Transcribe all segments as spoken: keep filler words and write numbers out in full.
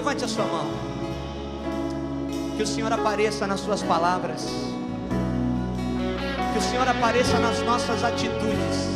levante a sua mão. Que o Senhor apareça nas suas palavras, que o Senhor apareça nas nossas atitudes.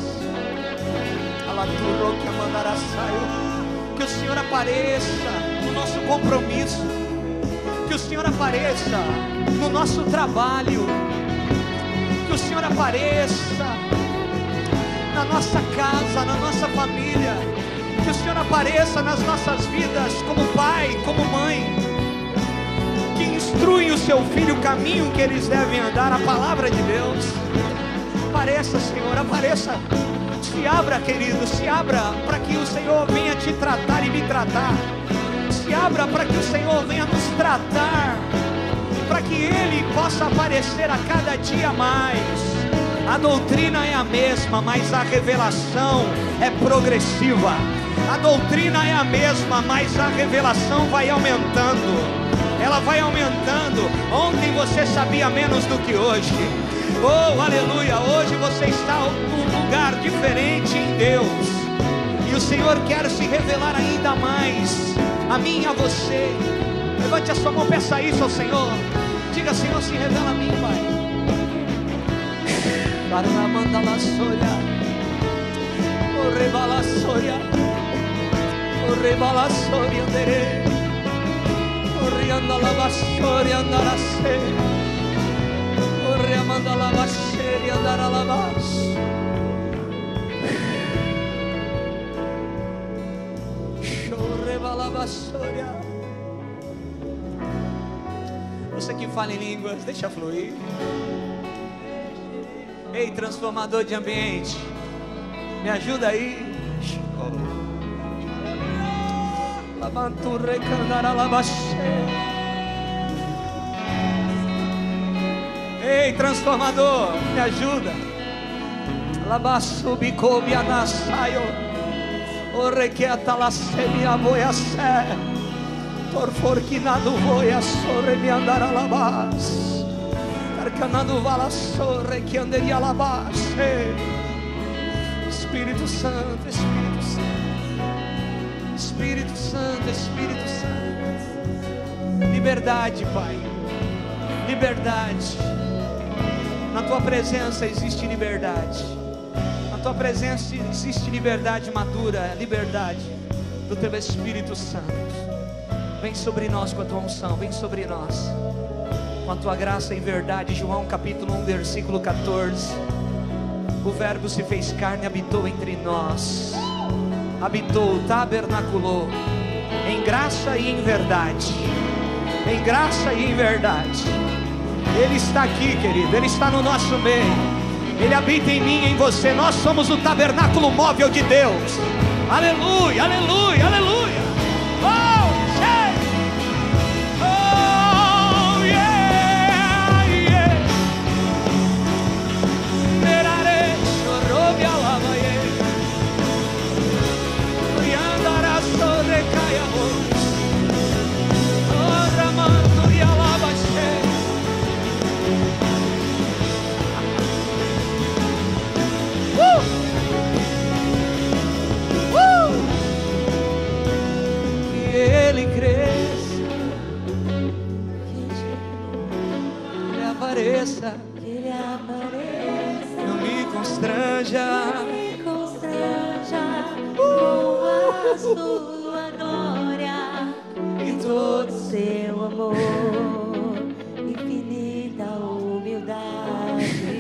Que o Senhor apareça no nosso compromisso, que o Senhor apareça no nosso trabalho, que o Senhor apareça na nossa casa, na nossa família, que o Senhor apareça nas nossas vidas como pai, como mãe, que instrui o seu filho o caminho que eles devem andar, a palavra de Deus. Apareça, Senhor, apareça. Se abra, querido, se abra para que o Senhor venha te tratar e me tratar. Se abra para que o Senhor venha nos tratar, para que Ele possa aparecer a cada dia mais. A doutrina é a mesma, mas a revelação é progressiva. A doutrina é a mesma, mas a revelação vai aumentando. Ela vai aumentando. Ontem você sabia menos do que hoje. Oh, aleluia, hoje você está num lugar diferente em Deus, e o Senhor quer se revelar ainda mais a mim e a você. Levante a sua mão, peça isso ao Senhor. Diga: Senhor, se revela a mim, Pai. Paramanda la soria, o rebala soria, o rebala soria dere, o rianda la vassoria andara se. Manda la vasseria andar a lavar. Chorreva la vassoria. Você que fala em línguas, deixa fluir. Ei, transformador de ambiente, me ajuda aí. Lavanturre candara la vasseria. Ei, transformador, me ajuda. Labaço bicobi anasaio, o requieta la semia voia sé, torforquinado voia sorre me andar a labas, carcanado vala sorre que andaria a labas. Espírito Santo, Espírito Santo, Espírito Santo, Espírito Santo. Liberdade, Pai, liberdade. Na tua presença existe liberdade. Na tua presença existe liberdade madura, liberdade do teu Espírito Santo. Vem sobre nós com a tua unção, vem sobre nós com a tua graça e verdade. João capítulo um, versículo quatorze. O verbo se fez carne e habitou entre nós. Habitou, tabernaculou, em graça e em verdade. Em graça e em verdade. Ele está aqui, querido, Ele está no nosso meio. Ele habita em mim e em você. Nós somos o tabernáculo móvel de Deus. Aleluia, aleluia, aleluia. Oh, yeah. Oh, yeah, yeah. Merare, chorou, me alava, yeah. Riandara, sorre, caia, oh, ramando, e alava, yeah. Uh! Uh! Que Ele cresça, que Ele apareça, que Ele apareça, não me constranja, não me constranja com a sua glória e todo o seu amor, infinita humildade.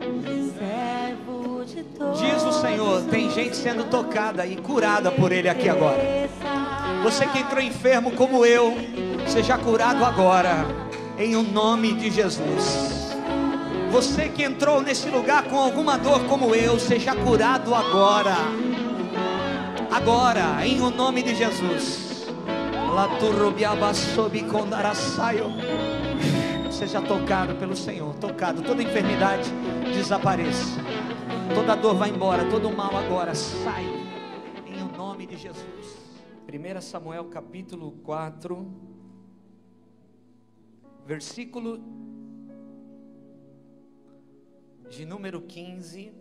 Diz o Senhor, tem gente sendo tocada e curada por Ele aqui agora. Você que entrou enfermo como eu, seja curado agora, em o nome de Jesus. Você que entrou nesse lugar com alguma dor como eu, seja curado agora. Agora, em o nome de Jesus. Seja tocado pelo Senhor, tocado. Toda enfermidade desapareça. Toda dor vai embora, todo mal agora sai, em o nome de Jesus. primeiro Samuel capítulo quatro, versículo de número quinze,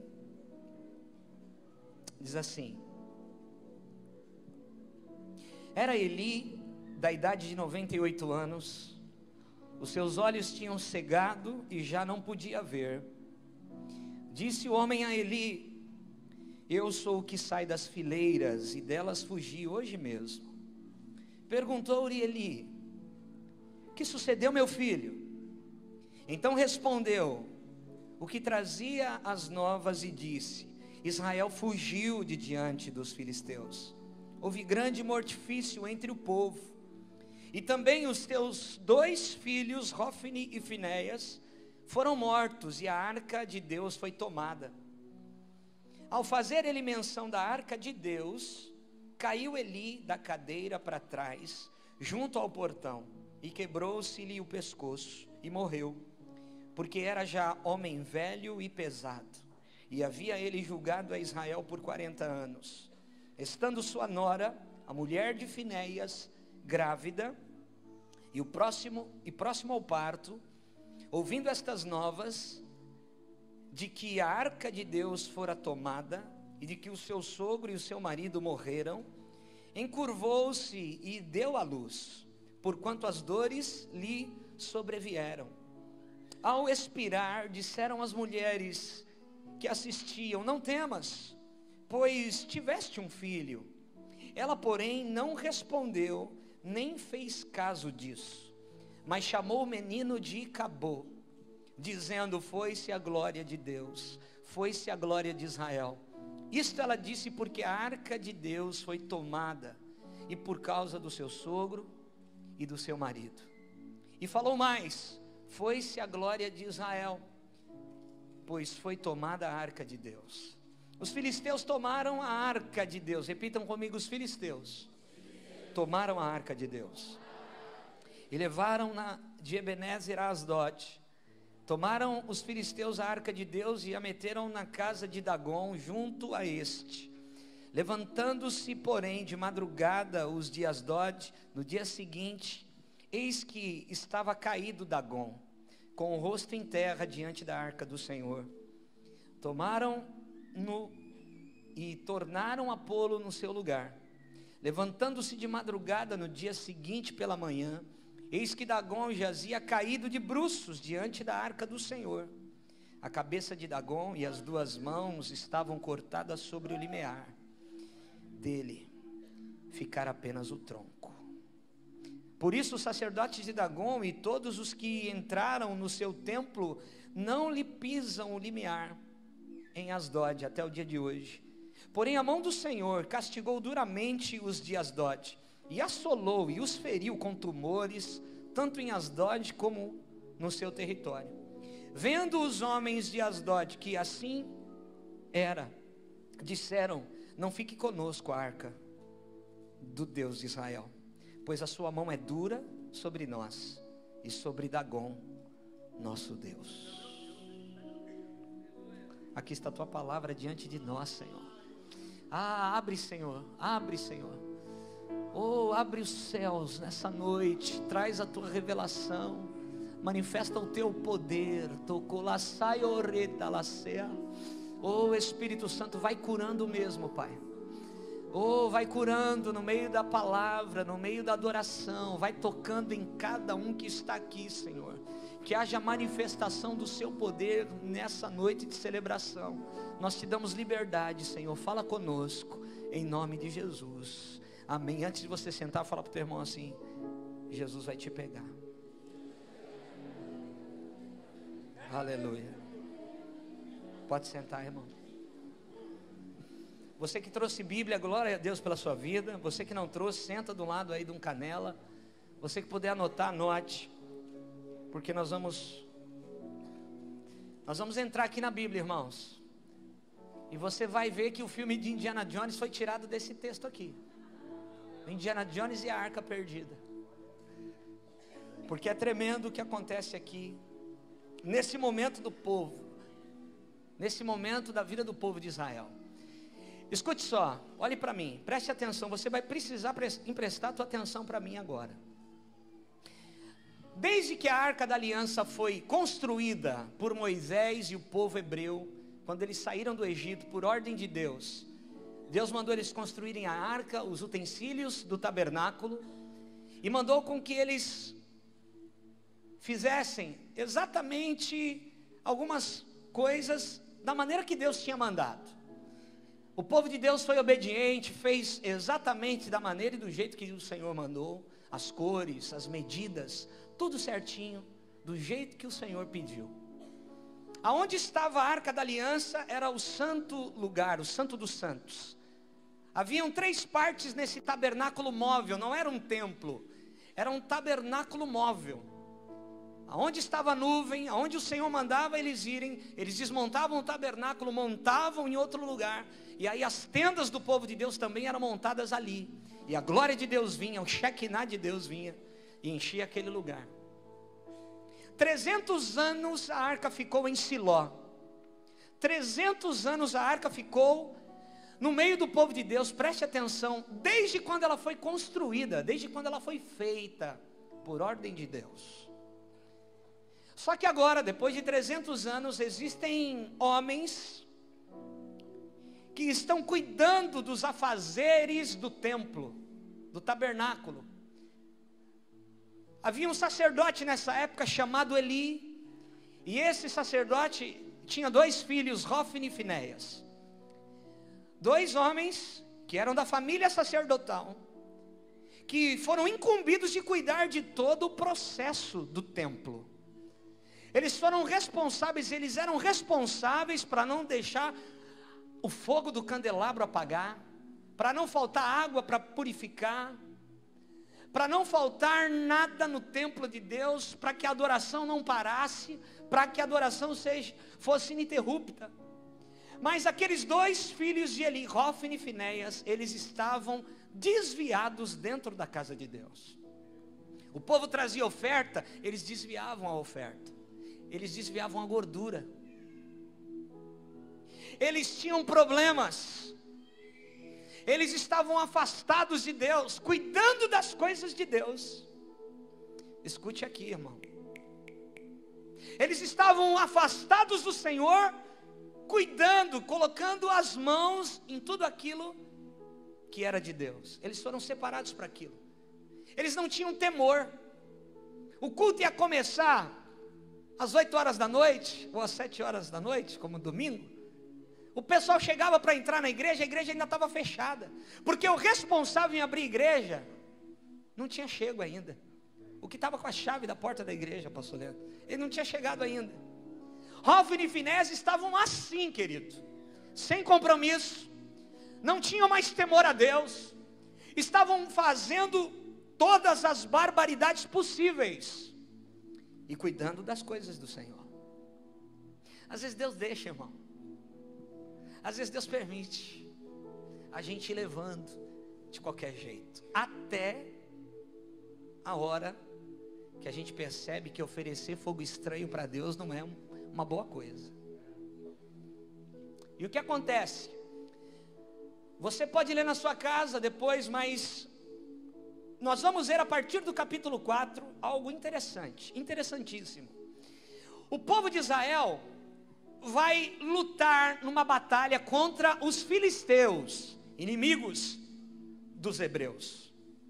diz assim: Era Eli da idade de noventa e oito anos, os seus olhos tinham cegado e já não podia ver. Disse o homem a Eli: eu sou o que sai das fileiras, e delas fugi hoje mesmo. Perguntou-lhe Eli: que sucedeu, meu filho? Então respondeu o que trazia as novas e disse: Israel fugiu de diante dos filisteus. Houve grande mortifício entre o povo, e também os teus dois filhos, Rófine e Finéias, foram mortos, e a arca de Deus foi tomada. Ao fazer ele menção da arca de Deus, caiu Eli da cadeira para trás, junto ao portão, e quebrou-se-lhe o pescoço, e morreu, porque era já homem velho e pesado, e havia ele julgado a Israel por quarenta anos. Estando sua nora, a mulher de Finéias, grávida, e o próximo, e próximo ao parto, ouvindo estas novas, de que a arca de Deus fora tomada, e de que o seu sogro e o seu marido morreram, encurvou-se e deu à luz, porquanto as dores lhe sobrevieram. Ao expirar, disseram as mulheres que assistiam: não temas, pois tiveste um filho. Ela, porém, não respondeu, nem fez caso disso, mas chamou o menino de Icabô, dizendo: foi-se a glória de Deus, foi-se a glória de Israel. Isto ela disse porque a arca de Deus foi tomada, e por causa do seu sogro e do seu marido. E falou mais: foi-se a glória de Israel, pois foi tomada a arca de Deus. Os filisteus tomaram a arca de Deus. Repitam comigo: os filisteus tomaram a arca de Deus e levaram-na de Ebenezer a Asdote. Tomaram os filisteus a arca de Deus e a meteram na casa de Dagom, junto a este. Levantando-se, porém, de madrugada os de Asdod, no dia seguinte, eis que estava caído Dagom, com o rosto em terra diante da arca do Senhor. Tomaram-no e tornaram a pô-lo no seu lugar. Levantando-se de madrugada no dia seguinte pela manhã, eis que Dagom jazia caído de bruços diante da arca do Senhor. A cabeça de Dagom e as duas mãos estavam cortadas sobre o limiar. Dele ficara apenas o tronco. Por isso os sacerdotes de Dagom e todos os que entraram no seu templo não lhe pisam o limiar em Asdod até o dia de hoje. Porém a mão do Senhor castigou duramente os de Asdod, e assolou e os feriu com tumores, tanto em Asdod como no seu território. Vendo os homens de Asdod que assim era, disseram: não fique conosco a arca do Deus de Israel, pois a sua mão é dura sobre nós e sobre Dagom, nosso Deus. Aqui está a tua palavra diante de nós, Senhor. Ah, abre, Senhor, abre, Senhor. Oh, abre os céus nessa noite, traz a tua revelação, manifesta o teu poder. Oh, Espírito Santo, vai curando mesmo, Pai. Oh, vai curando no meio da palavra, no meio da adoração, vai tocando em cada um que está aqui, Senhor. Que haja manifestação do seu poder nessa noite de celebração. Nós te damos liberdade, Senhor, fala conosco, em nome de Jesus. Amém. Antes de você sentar, fala para o teu irmão assim: Jesus vai te pegar. Aleluia. Pode sentar, irmão. Você que trouxe Bíblia, glória a Deus pela sua vida. Você que não trouxe, senta do lado aí de um canela. Você que puder anotar, anote, porque nós vamos Nós vamos entrar aqui na Bíblia, irmãos, e você vai ver que o filme de Indiana Jones foi tirado desse texto aqui. Indiana Jones e a Arca Perdida. Porque é tremendo o que acontece aqui, nesse momento do povo, nesse momento da vida do povo de Israel. Escute só, olhe para mim, preste atenção. Você vai precisar emprestar a tua atenção para mim agora. Desde que a Arca da Aliança foi construída por Moisés e o povo hebreu, quando eles saíram do Egito por ordem de Deus, Deus mandou eles construírem a arca, os utensílios do tabernáculo, e mandou com que eles fizessem exatamente algumas coisas da maneira que Deus tinha mandado. O povo de Deus foi obediente, fez exatamente da maneira e do jeito que o Senhor mandou, as cores, as medidas, tudo certinho, do jeito que o Senhor pediu. Aonde estava a Arca da Aliança era o santo lugar, o Santo dos Santos. Haviam três partes nesse tabernáculo móvel, não era um templo, era um tabernáculo móvel. Aonde estava a nuvem, aonde o Senhor mandava eles irem, eles desmontavam o tabernáculo, montavam em outro lugar, e aí as tendas do povo de Deus também eram montadas ali, e a glória de Deus vinha, o Shekinah de Deus vinha, e enchia aquele lugar. trezentos anos a arca ficou em Siló, trezentos anos a arca ficou no meio do povo de Deus. Preste atenção, desde quando ela foi construída, desde quando ela foi feita, por ordem de Deus. Só que agora, depois de trezentos anos, existem homens que estão cuidando dos afazeres do templo, do tabernáculo. Havia um sacerdote nessa época chamado Eli, e esse sacerdote tinha dois filhos, Hofni e Finéias. Dois homens que eram da família sacerdotal, que foram incumbidos de cuidar de todo o processo do templo. Eles foram responsáveis, eles eram responsáveis para não deixar o fogo do candelabro apagar, para não faltar água para purificar, para não faltar nada no templo de Deus, para que a adoração não parasse, para que a adoração seja, fosse ininterrupta. Mas aqueles dois filhos de Eli, Hofni e Finéias, eles estavam desviados dentro da casa de Deus. O povo trazia oferta, eles desviavam a oferta, eles desviavam a gordura, eles tinham problemas, eles estavam afastados de Deus, cuidando das coisas de Deus. Escute aqui, irmão, eles estavam afastados do Senhor, cuidando, colocando as mãos em tudo aquilo que era de Deus. Eles foram separados para aquilo. Eles não tinham temor. O culto ia começar às oito horas da noite, ou às sete horas da noite, como domingo. O pessoal chegava para entrar na igreja, a igreja ainda estava fechada, porque o responsável em abrir a igreja não tinha chego ainda. O que estava com a chave da porta da igreja, pastor Leandro, ele não tinha chegado ainda. Hofni e Finéias estavam assim, querido, sem compromisso, não tinham mais temor a Deus, estavam fazendo todas as barbaridades possíveis e cuidando das coisas do Senhor. Às vezes Deus deixa, irmão, às vezes Deus permite a gente ir levando de qualquer jeito, até a hora que a gente percebe que oferecer fogo estranho para Deus não é uma boa coisa. E o que acontece? Você pode ler na sua casa depois, mas nós vamos ver a partir do capítulo quatro algo interessante, interessantíssimo. O povo de Israel vai lutar numa batalha contra os filisteus, inimigos dos hebreus.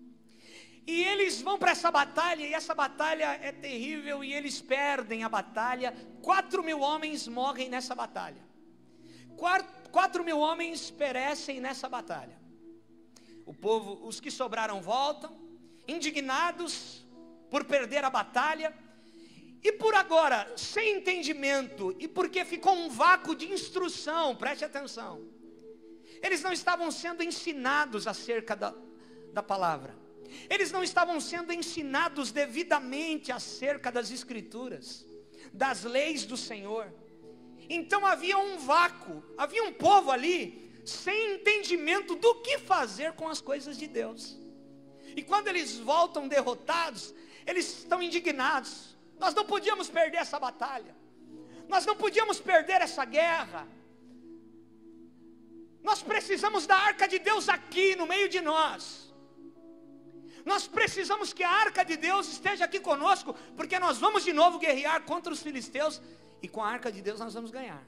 E eles vão para essa batalha, e essa batalha é terrível, e eles perdem a batalha. Quatro mil homens morrem nessa batalha. Quatro, quatro mil homens perecem nessa batalha. O povo, os que sobraram voltam, indignados por perder a batalha, e por agora, sem entendimento, e porque ficou um vácuo de instrução, preste atenção. Eles não estavam sendo ensinados acerca da, da palavra. Eles não estavam sendo ensinados devidamente acerca das escrituras, das leis do Senhor. Então havia um vácuo, havia um povo ali, sem entendimento do que fazer com as coisas de Deus. E quando eles voltam derrotados, eles estão indignados. Nós não podíamos perder essa batalha, nós não podíamos perder essa guerra. Nós precisamos da arca de Deus aqui no meio de nós. Nós precisamos que a arca de Deus esteja aqui conosco, porque nós vamos de novo guerrear contra os filisteus, e com a arca de Deus nós vamos ganhar.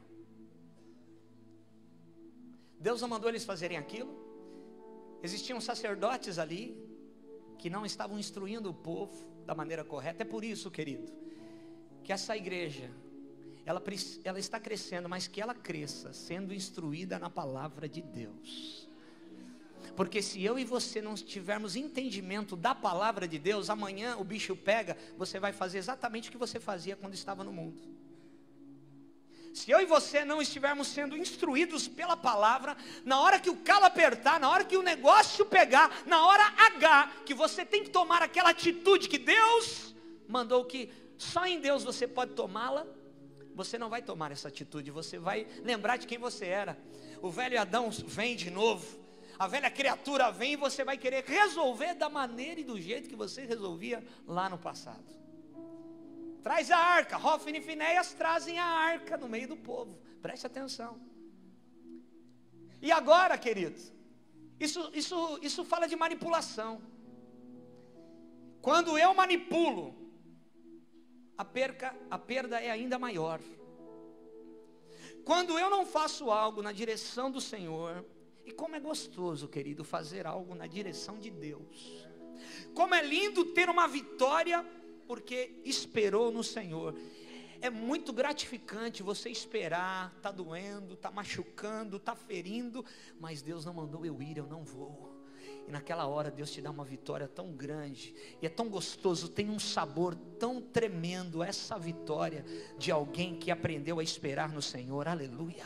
Deus não mandou eles fazerem aquilo. Existiam sacerdotes ali, que não estavam instruindo o povo da maneira correta. É por isso, querido, que essa igreja, ela, ela está crescendo, mas que ela cresça sendo instruída na palavra de Deus. Porque se eu e você não tivermos entendimento da palavra de Deus, amanhã o bicho pega, você vai fazer exatamente o que você fazia quando estava no mundo. Se eu e você não estivermos sendo instruídos pela palavra, na hora que o calo apertar, na hora que o negócio pegar, na hora H, que você tem que tomar aquela atitude que Deus mandou, que só em Deus você pode tomá-la, você não vai tomar essa atitude, você vai lembrar de quem você era. O velho Adão vem de novo, a velha criatura vem e você vai querer resolver da maneira e do jeito que você resolvia lá no passado. Traz a arca. Hofni e Finéias trazem a arca no meio do povo. Preste atenção. E agora, queridos, isso, isso, isso fala de manipulação. Quando eu manipulo, a perca, a perda é ainda maior. Quando eu não faço algo na direção do Senhor, e como é gostoso, querido, fazer algo na direção de Deus. Como é lindo ter uma vitória porque esperou no Senhor. É muito gratificante você esperar, está doendo, está machucando, está ferindo, mas Deus não mandou eu ir, eu não vou. E naquela hora Deus te dá uma vitória tão grande, e é tão gostoso, tem um sabor tão tremendo essa vitória de alguém que aprendeu a esperar no Senhor, aleluia.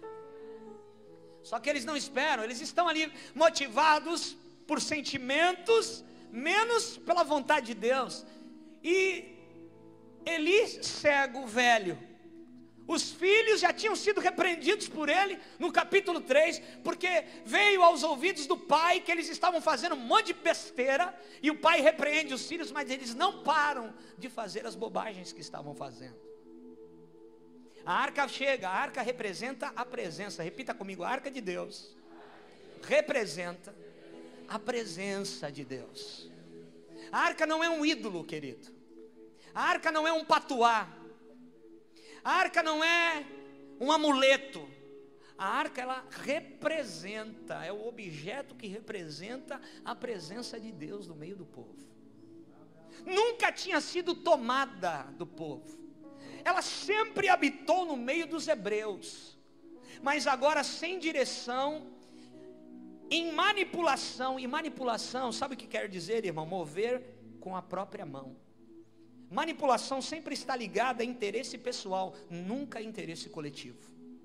Só que eles não esperam, eles estão ali motivados por sentimentos, menos pela vontade de Deus. E Eli, cego, velho, os filhos já tinham sido repreendidos por ele no capítulo três, porque veio aos ouvidos do pai que eles estavam fazendo um monte de besteira, e o pai repreende os filhos, mas eles não param de fazer as bobagens que estavam fazendo. A arca chega, a arca representa a presença, repita comigo, a arca de Deus representa a presença de Deus. A arca não é um ídolo, querido. A arca não é um patuá. A arca não é um amuleto. A arca, ela representa, é o objeto que representa a presença de Deus no meio do povo. Nunca tinha sido tomada do povo. Ela sempre habitou no meio dos hebreus. Mas agora sem direção, em manipulação. E manipulação, sabe o que quer dizer, irmão? Mover com a própria mão. Manipulação sempre está ligada a interesse pessoal, nunca a interesse coletivo.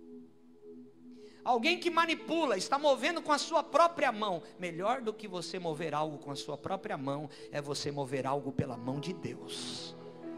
Alguém que manipula, está movendo com a sua própria mão. Melhor do que você mover algo com a sua própria mão, é você mover algo pela mão de Deus.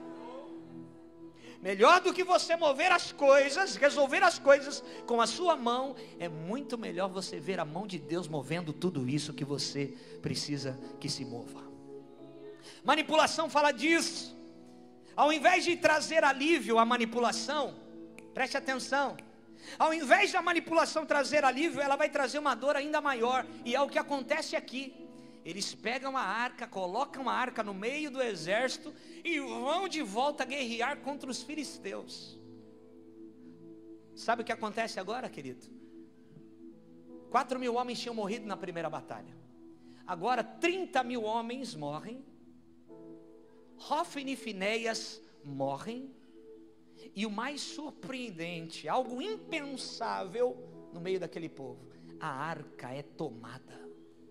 Melhor do que você mover as coisas, resolver as coisas com a sua mão, é muito melhor você ver a mão de Deus movendo tudo isso que você precisa que se mova. Manipulação fala disso. Ao invés de trazer alívio à manipulação, preste atenção, ao invés da manipulação trazer alívio, ela vai trazer uma dor ainda maior, e é o que acontece aqui. Eles pegam a arca, colocam a arca no meio do exército e vão de volta guerrear contra os filisteus. Sabe o que acontece agora, querido? Quatro mil homens tinham morrido na primeira batalha. Agora trinta mil homens morrem. Hofni e Finéias morrem. E o mais surpreendente, algo impensável no meio daquele povo, a arca é tomada.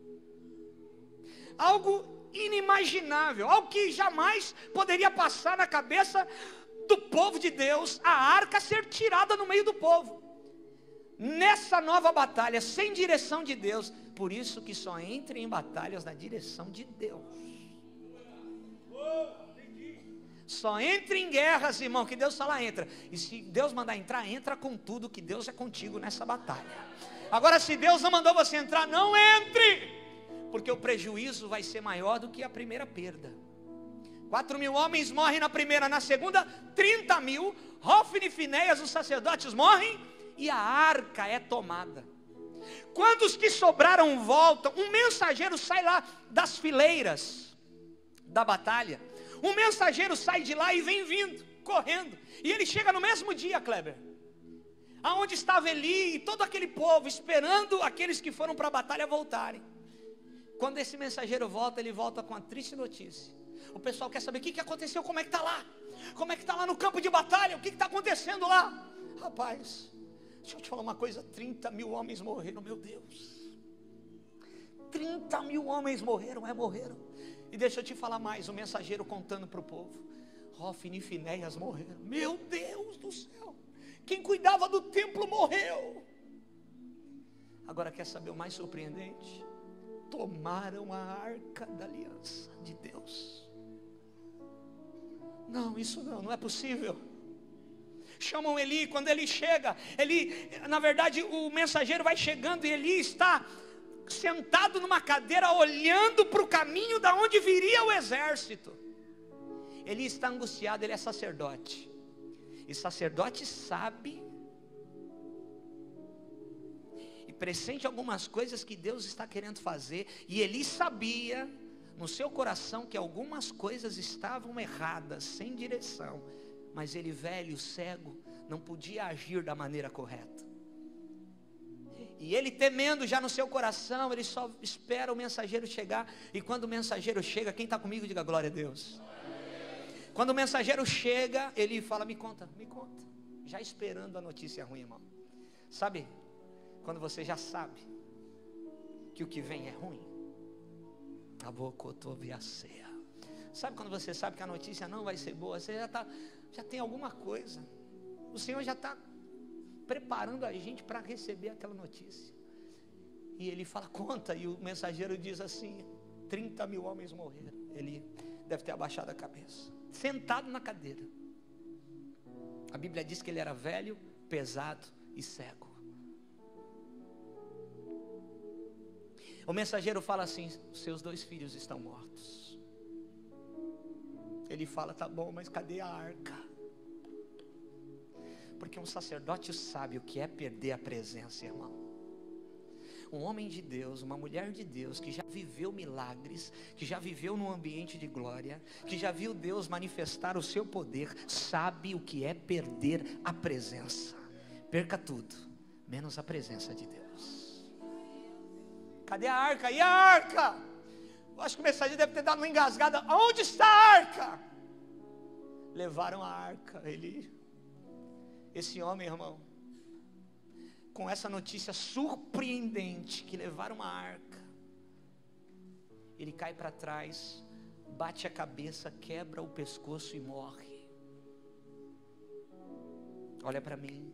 Algo inimaginável, algo que jamais poderia passar na cabeça do povo de Deus, a arca ser tirada no meio do povo. Nessa nova batalha, sem direção de Deus, por isso que só entre em batalhas na direção de Deus. Só entra em guerras, irmão, que Deus fala entra. E se Deus mandar entrar, entra com tudo, que Deus é contigo nessa batalha. Agora, se Deus não mandou você entrar, não entre, porque o prejuízo vai ser maior do que a primeira perda. Quatro mil homens morrem na primeira, na segunda, trinta mil. Hofni e Finéias, os sacerdotes, morrem e a arca é tomada. Quando os que sobraram voltam, um mensageiro sai lá das fileiras da batalha. Um mensageiro sai de lá e vem vindo, correndo. E ele chega no mesmo dia, Kleber, aonde estava Eli e todo aquele povo, esperando aqueles que foram para a batalha voltarem. Quando esse mensageiro volta, ele volta com a triste notícia. O pessoal quer saber o que, que aconteceu, como é que está lá? Como é que está lá no campo de batalha? O que está acontecendo lá? Rapaz, deixa eu te falar uma coisa, trinta mil homens morreram, meu Deus. trinta mil homens morreram, é morreram. E deixa eu te falar mais, o mensageiro contando para o povo. Hófini e Finéias morreram. Meu Deus do céu. Quem cuidava do templo morreu. Agora quer saber o mais surpreendente? Tomaram a arca da aliança de Deus. Não, isso não, não é possível. Chamam Eli, quando ele chega, ele, na verdade o mensageiro vai chegando e Eli está sentado numa cadeira olhando para o caminho da onde viria o exército. Ele está angustiado, ele é sacerdote. E sacerdote sabe e pressente algumas coisas que Deus está querendo fazer. E Eli sabia no seu coração que algumas coisas estavam erradas, sem direção. Mas ele, velho, cego, não podia agir da maneira correta. E ele, temendo já no seu coração, ele só espera o mensageiro chegar. E quando o mensageiro chega, quem está comigo, diga glória a Deus. Quando o mensageiro chega, ele fala, me conta, me conta. Já esperando a notícia ruim, irmão. Sabe, quando você já sabe que o que vem é ruim. Sabe quando você sabe que a notícia não vai ser boa? Você já, tá, já tem alguma coisa. O Senhor já está preparando a gente para receber aquela notícia. E ele fala, conta. E o mensageiro diz assim, trinta mil homens morreram. Ele deve ter abaixado a cabeça, sentado na cadeira. A Bíblia diz que ele era velho, pesado e cego. O mensageiro fala assim, seus dois filhos estão mortos. Ele fala, tá bom, mas cadê a arca? Porque um sacerdote sabe o que é perder a presença, irmão. Um homem de Deus, uma mulher de Deus, que já viveu milagres, que já viveu num ambiente de glória, que já viu Deus manifestar o seu poder, sabe o que é perder a presença. Perca tudo, menos a presença de Deus. Cadê a arca? E a arca? Eu acho que o mensageiro deve ter dado uma engasgada. Onde está a arca? Levaram a arca. Ele, esse homem, irmão, com essa notícia surpreendente, que levaram uma arca, ele cai para trás, bate a cabeça, quebra o pescoço e morre. Olha para mim.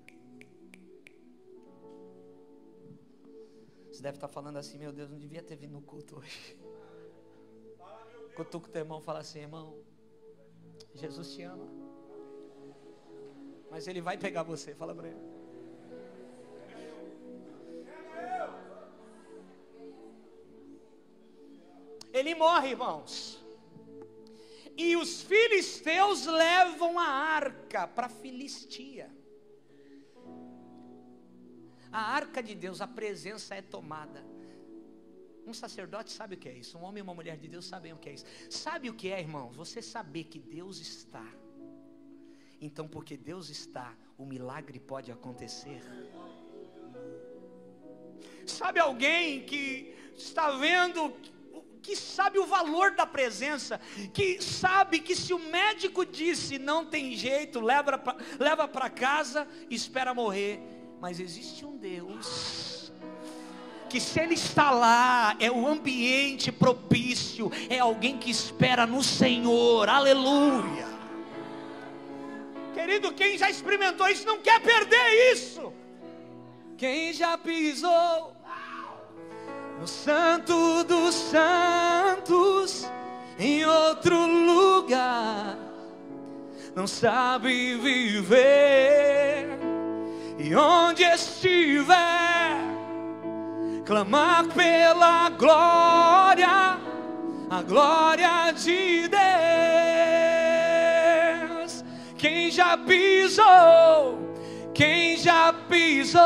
Você deve estar falando assim, meu Deus, não devia ter vindo no culto hoje. Cutuca o teu irmão e fala assim, irmão, Jesus te ama, mas Ele vai pegar você. Fala para ele. Ele morre, irmãos. E os filisteus levam a arca para a Filistia. A arca de Deus, a presença é tomada. Um sacerdote sabe o que é isso. Um homem e uma mulher de Deus sabem o que é isso. Sabe o que é, irmãos? Você saber que Deus está. Então, porque Deus está, o milagre pode acontecer. Sabe alguém que está vendo, que sabe o valor da presença, que sabe que se o médico disse não tem jeito, leva para leva para casa, espera morrer. Mas existe um Deus que, se Ele está lá, é o ambiente propício, é alguém que espera no Senhor. Aleluia. Querido, quem já experimentou isso não quer perder isso. Quem já pisou no Santo dos Santos, em outro lugar, não sabe viver. E onde estiver, clamar pela glória, a glória de Deus. Quem já pisou, quem já pisou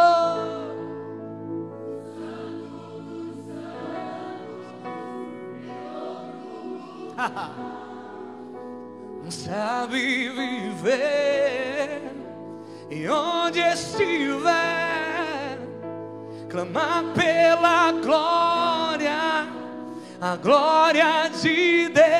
não sabe viver. E onde estiver, clamar pela glória, a glória de Deus.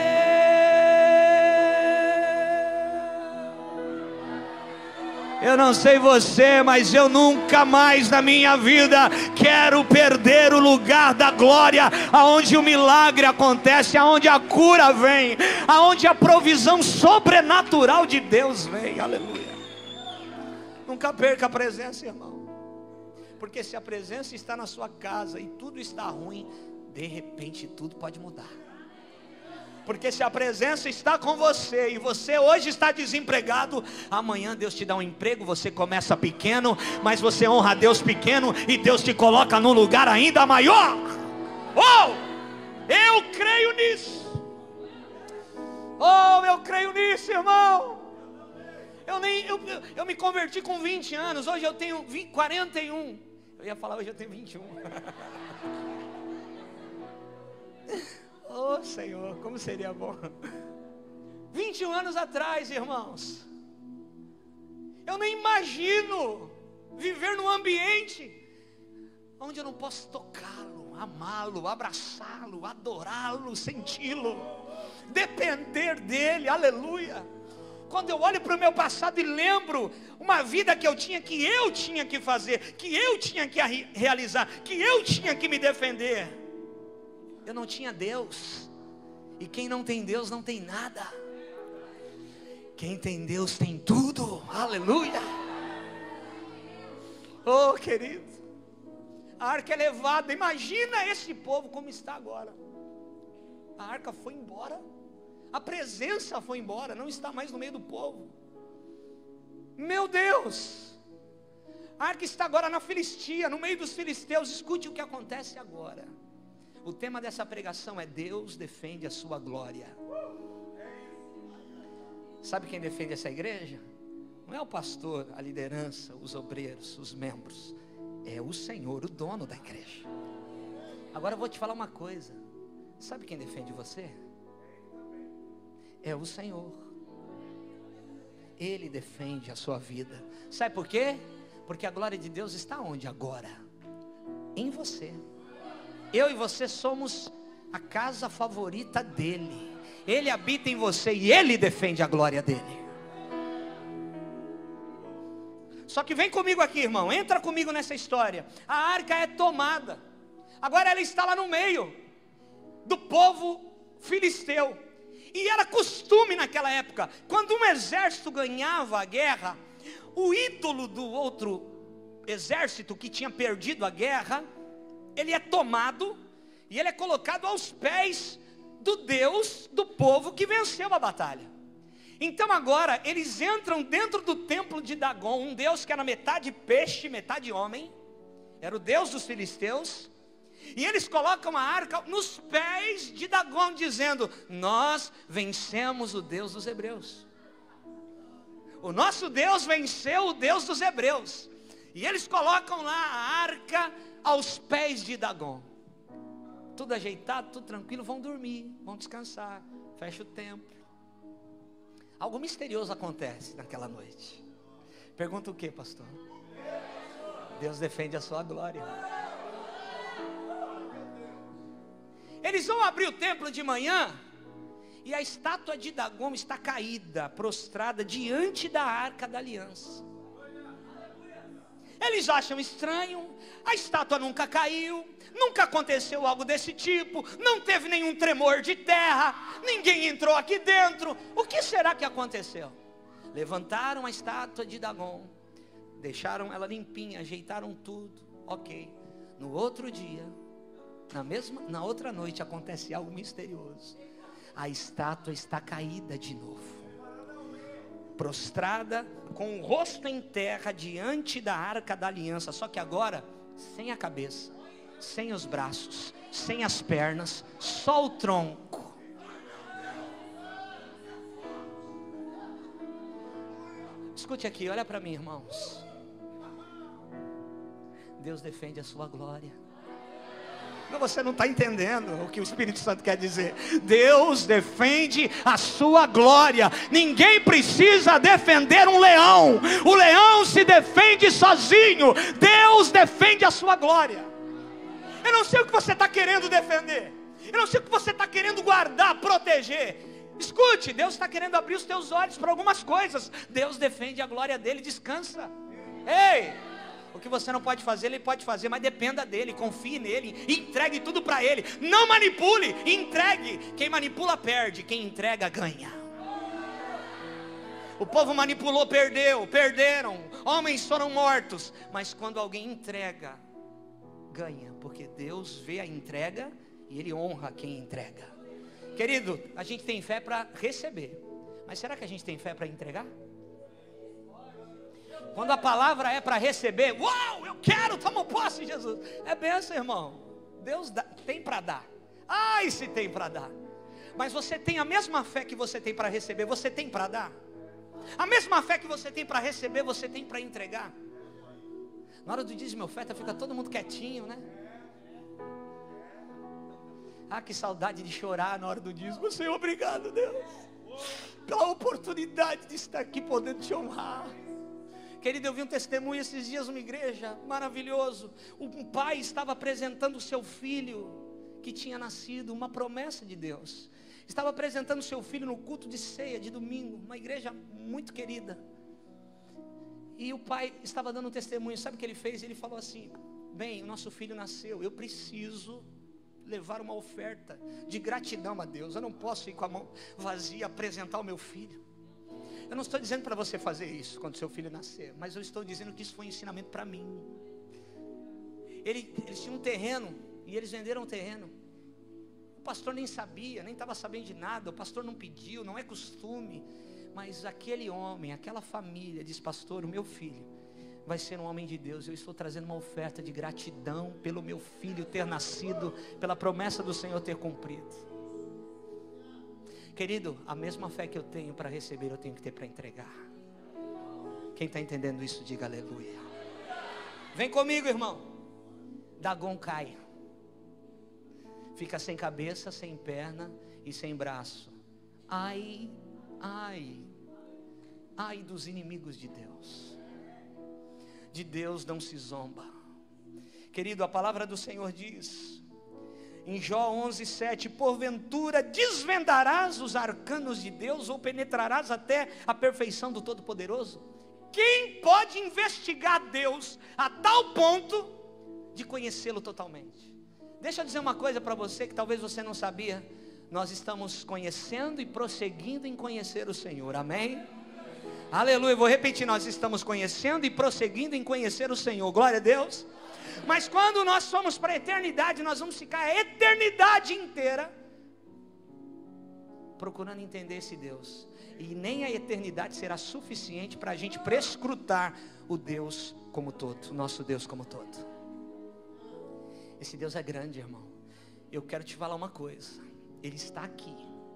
Eu não sei você, mas eu nunca mais na minha vida quero perder o lugar da glória, aonde o milagre acontece, aonde a cura vem, aonde a provisão sobrenatural de Deus vem. Aleluia. Nunca perca a presença, irmão, porque se a presença está na sua casa e tudo está ruim, de repente tudo pode mudar. Porque se a presença está com você e você hoje está desempregado, amanhã Deus te dá um emprego. Você começa pequeno, mas você honra a Deus pequeno e Deus te coloca num lugar ainda maior. Oh, eu creio nisso. Oh, eu creio nisso, irmão. Eu, nem, eu, eu me converti com vinte anos, hoje eu tenho vinte, quarenta e um. Eu ia falar, hoje eu tenho vinte e um. Oh Senhor, como seria bom. vinte e um anos atrás, irmãos, eu nem imagino viver num ambiente onde eu não posso tocá-lo, amá-lo, abraçá-lo, adorá-lo, senti-lo, depender dele. Aleluia. Quando eu olho para o meu passado e lembro uma vida que eu tinha, que eu tinha que fazer, que eu tinha que realizar, que eu tinha que me defender, eu não tinha Deus. E quem não tem Deus não tem nada. Quem tem Deus tem tudo. Aleluia. Oh querido, a arca é levada. Imagina esse povo como está agora. A arca foi embora, a presença foi embora, não está mais no meio do povo. Meu Deus, a arca está agora na Filistia, no meio dos filisteus. Escute o que acontece agora. O tema dessa pregação é: Deus defende a sua glória. Sabe quem defende essa igreja? Não é o pastor, a liderança, os obreiros, os membros. É o Senhor, o dono da igreja. Agora eu vou te falar uma coisa. Sabe quem defende você? É o Senhor. Ele defende a sua vida. Sabe por quê? Porque a glória de Deus está onde agora? Em você. Eu e você somos a casa favorita dele. Ele habita em você e ele defende a glória dele. Só que vem comigo aqui, irmão, entra comigo nessa história. A arca é tomada. Agora ela está lá no meio do povo filisteu. E era costume naquela época, quando um exército ganhava a guerra, o ídolo do outro exército que tinha perdido a guerra, ele é tomado e ele é colocado aos pés do Deus do povo que venceu a batalha. Então agora eles entram dentro do templo de Dagon, um Deus que era metade peixe, metade homem, era o Deus dos filisteus. E eles colocam a arca nos pés de Dagon, dizendo: nós vencemos o Deus dos hebreus. O nosso Deus venceu o Deus dos hebreus. E eles colocam lá a arca aos pés de Dagon. Tudo ajeitado, tudo tranquilo, vão dormir, vão descansar, fecha o templo. Algo misterioso acontece naquela noite. Pergunta o que, pastor? Deus defende a sua glória. Eles vão abrir o templo de manhã e a estátua de Dagon está caída, prostrada diante da arca da aliança. Eles acham estranho, a estátua nunca caiu, nunca aconteceu algo desse tipo, não teve nenhum tremor de terra, ninguém entrou aqui dentro. O que será que aconteceu? Levantaram a estátua de Dagon, deixaram ela limpinha, ajeitaram tudo, ok. No outro dia, na mesma, na outra noite, acontece algo misterioso. A estátua está caída de novo, prostrada, com o rosto em terra, diante da arca da aliança. Só que agora, sem a cabeça, sem os braços, sem as pernas, só o tronco. Escute aqui, olha para mim, irmãos. Deus defende a sua glória. Você não está entendendo o que o Espírito Santo quer dizer. Deus defende a sua glória. Ninguém precisa defender um leão. O leão se defende sozinho. Deus defende a sua glória. Eu não sei o que você está querendo defender. Eu não sei o que você está querendo guardar, proteger. Escute, Deus está querendo abrir os teus olhos para algumas coisas. Deus defende a glória dele, descansa. Ei, o que você não pode fazer, Ele pode fazer, mas dependa dele, confie nele, entregue tudo para Ele. Não manipule, entregue. Quem manipula perde, quem entrega ganha. O povo manipulou, perdeu, perderam, homens foram mortos. Mas quando alguém entrega, ganha, porque Deus vê a entrega e Ele honra quem entrega. Querido, a gente tem fé para receber, mas será que a gente tem fé para entregar? Quando a palavra é para receber, uau, eu quero, toma posse, Jesus. É benção, irmão. Deus dá, tem para dar. Ai, se tem para dar. Mas você tem a mesma fé que você tem para receber, você tem para dar. A mesma fé que você tem para receber, você tem para entregar. Na hora do dízimo e oferta fica todo mundo quietinho, né? Ah, que saudade de chorar na hora do dízimo. Senhor, obrigado, Deus, pela oportunidade de estar aqui podendo te honrar. Querido, eu vi um testemunho esses dias numa igreja, maravilhoso. Um pai estava apresentando o seu filho, que tinha nascido, uma promessa de Deus. Estava apresentando o seu filho no culto de ceia de domingo, uma igreja muito querida. E o pai estava dando um testemunho, sabe o que ele fez? Ele falou assim: bem, o nosso filho nasceu, eu preciso levar uma oferta de gratidão a Deus. Eu não posso ir com a mão vazia apresentar o meu filho. Eu não estou dizendo para você fazer isso quando seu filho nascer, mas eu estou dizendo que isso foi um ensinamento para mim. Ele, eles tinham um terreno e eles venderam o terreno. O pastor nem sabia, nem estava sabendo de nada. O pastor não pediu, não é costume. Mas aquele homem, aquela família diz: pastor, o meu filho vai ser um homem de Deus. Eu estou trazendo uma oferta de gratidão pelo meu filho ter nascido, pela promessa do Senhor ter cumprido. Querido, a mesma fé que eu tenho para receber, eu tenho que ter para entregar. Quem está entendendo isso, diga aleluia. Vem comigo, irmão. Dagon cai, fica sem cabeça, sem perna e sem braço. Ai, ai, ai dos inimigos de Deus. De Deus não se zomba. Querido, a palavra do Senhor diz em Jó onze, sete: porventura desvendarás os arcanos de Deus, ou penetrarás até a perfeição do Todo-Poderoso? Quem pode investigar Deus a tal ponto de conhecê-lo totalmente? Deixa eu dizer uma coisa para você que talvez você não sabia. Nós estamos conhecendo e prosseguindo em conhecer o Senhor, amém? Aleluia, vou repetir, nós estamos conhecendo e prosseguindo em conhecer o Senhor, glória a Deus. Mas quando nós somos para a eternidade, nós vamos ficar a eternidade inteira procurando entender esse Deus. E nem a eternidade será suficiente para a gente prescrutar o Deus como todo, o nosso Deus como todo. Esse Deus é grande, irmão. Eu quero te falar uma coisa: Ele está aqui.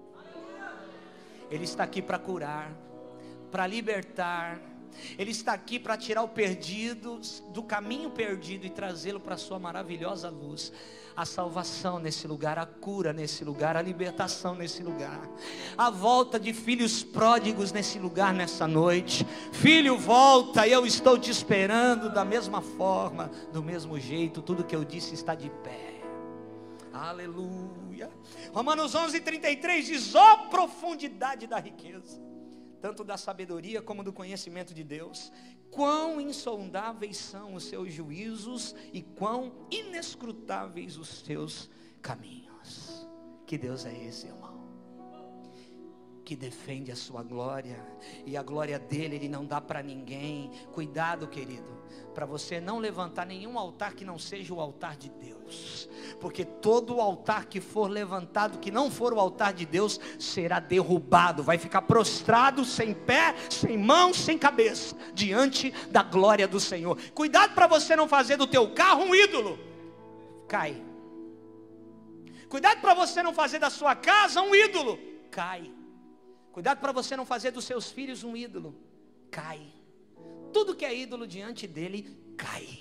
Ele está aqui para curar, para libertar. Ele está aqui para tirar o perdido do caminho perdido e trazê-lo para a sua maravilhosa luz. A salvação nesse lugar, a cura nesse lugar, a libertação nesse lugar, a volta de filhos pródigos nesse lugar nessa noite. Filho, volta, eu estou te esperando da mesma forma, do mesmo jeito. Tudo que eu disse está de pé. Aleluia. Romanos onze, trinta e três diz: ó profundidade da riqueza, tanto da sabedoria como do conhecimento de Deus. Quão insondáveis são os seus juízos e quão inescrutáveis os seus caminhos. Que Deus é esse, irmão? Que defende a sua glória, e a glória dele Ele não dá para ninguém. Cuidado, querido, para você não levantar nenhum altar que não seja o altar de Deus, porque todo altar que for levantado, que não for o altar de Deus, será derrubado, vai ficar prostrado, sem pé, sem mão, sem cabeça, diante da glória do Senhor. Cuidado para você não fazer do teu carro um ídolo, cai. Cuidado para você não fazer da sua casa um ídolo, cai. Cuidado para você não fazer dos seus filhos um ídolo, cai. Tudo que é ídolo diante dele, cai.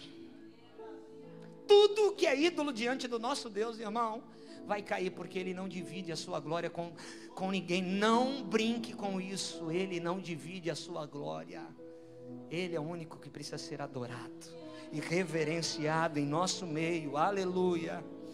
Tudo que é ídolo diante do nosso Deus, irmão, vai cair, porque Ele não divide a sua glória com, com ninguém. Não brinque com isso. Ele não divide a sua glória. Ele é o único que precisa ser adorado e reverenciado em nosso meio. Aleluia.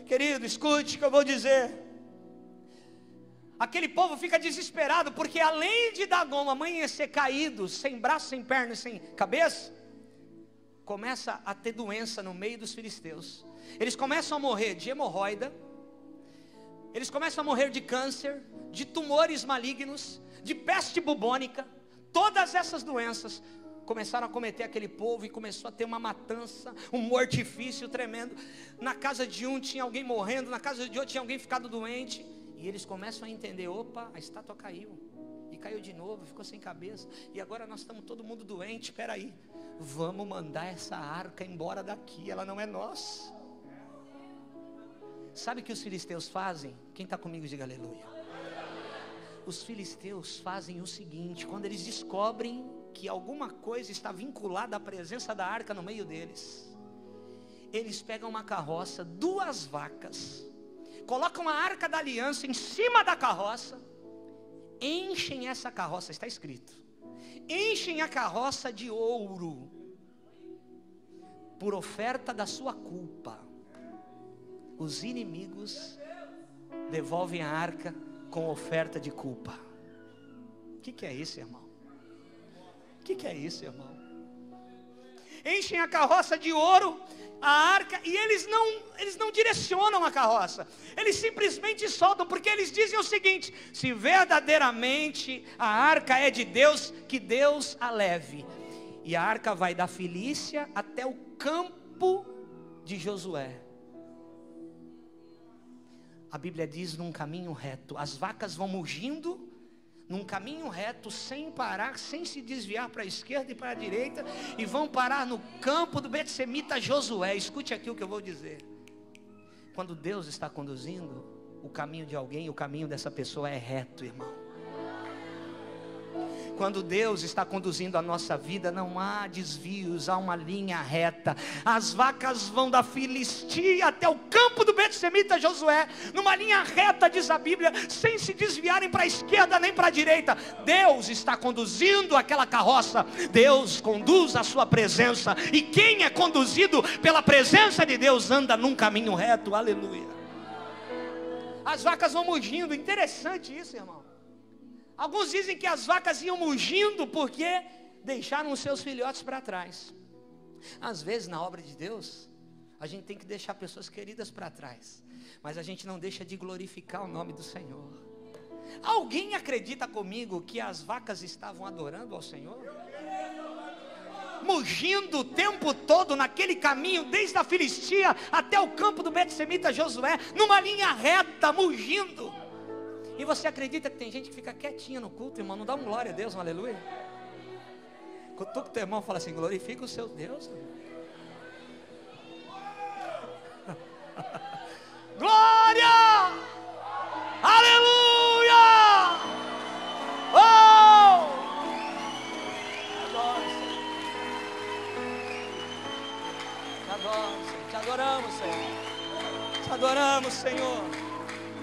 Querido, escute o que eu vou dizer. Aquele povo fica desesperado, porque além de Dagon amanhecer caído, sem braço, sem perna, sem cabeça, começa a ter doença no meio dos filisteus. Eles começam a morrer de hemorroida, eles começam a morrer de câncer, de tumores malignos, de peste bubônica. Todas essas doenças começaram a cometer aquele povo, e começou a ter uma matança, um mortifício tremendo. Na casa de um tinha alguém morrendo, na casa de outro tinha alguém ficado doente. E eles começam a entender: opa, a estátua caiu, e caiu de novo, ficou sem cabeça, e agora nós estamos todo mundo doente. Espera aí, vamos mandar essa arca embora daqui, ela não é nossa. Sabe o que os filisteus fazem? Quem está comigo diga aleluia. Os filisteus fazem o seguinte: quando eles descobrem que alguma coisa está vinculada à presença da arca no meio deles, eles pegam uma carroça, duas vacas, colocam a arca da aliança em cima da carroça, enchem essa carroça, está escrito, enchem a carroça de ouro, por oferta da sua culpa. Os inimigos devolvem a arca com oferta de culpa. O que, que é isso, irmão? O que, que é isso, irmão? Enchem a carroça de ouro, a arca, e eles não, eles não direcionam a carroça, eles simplesmente soltam, porque eles dizem o seguinte: se verdadeiramente a arca é de Deus, que Deus a leve. E a arca vai da Filícia até o campo de Josué. A Bíblia diz: num caminho reto. As vacas vão mugindo num caminho reto, sem parar, sem se desviar para a esquerda e para a direita, e vão parar no campo do betsemita Josué. Escute aqui o que eu vou dizer. Quando Deus está conduzindo o caminho de alguém, o caminho dessa pessoa é reto, irmão. Quando Deus está conduzindo a nossa vida, não há desvios, há uma linha reta. As vacas vão da Filistia até o campo do betsemita Josué, numa linha reta, diz a Bíblia, sem se desviarem para a esquerda nem para a direita. Deus está conduzindo aquela carroça, Deus conduz a sua presença, e quem é conduzido pela presença de Deus anda num caminho reto, aleluia. As vacas vão mugindo, interessante isso, irmão. Alguns dizem que as vacas iam mugindo porque deixaram os seus filhotes para trás. Às vezes na obra de Deus, a gente tem que deixar pessoas queridas para trás, mas a gente não deixa de glorificar o nome do Senhor. Alguém acredita comigo que as vacas estavam adorando ao Senhor? Mugindo o tempo todo naquele caminho, desde a Filistia até o campo do betsemita Josué, numa linha reta, mugindo. E você acredita que tem gente que fica quietinha no culto, irmão? Não dá um glória a Deus, um aleluia? Cutuca o teu irmão e fala assim: glorifica o seu Deus. Glória! Aleluia! Oh! Te adoro, Senhor. Te adoramos, Senhor. Te adoramos, Senhor.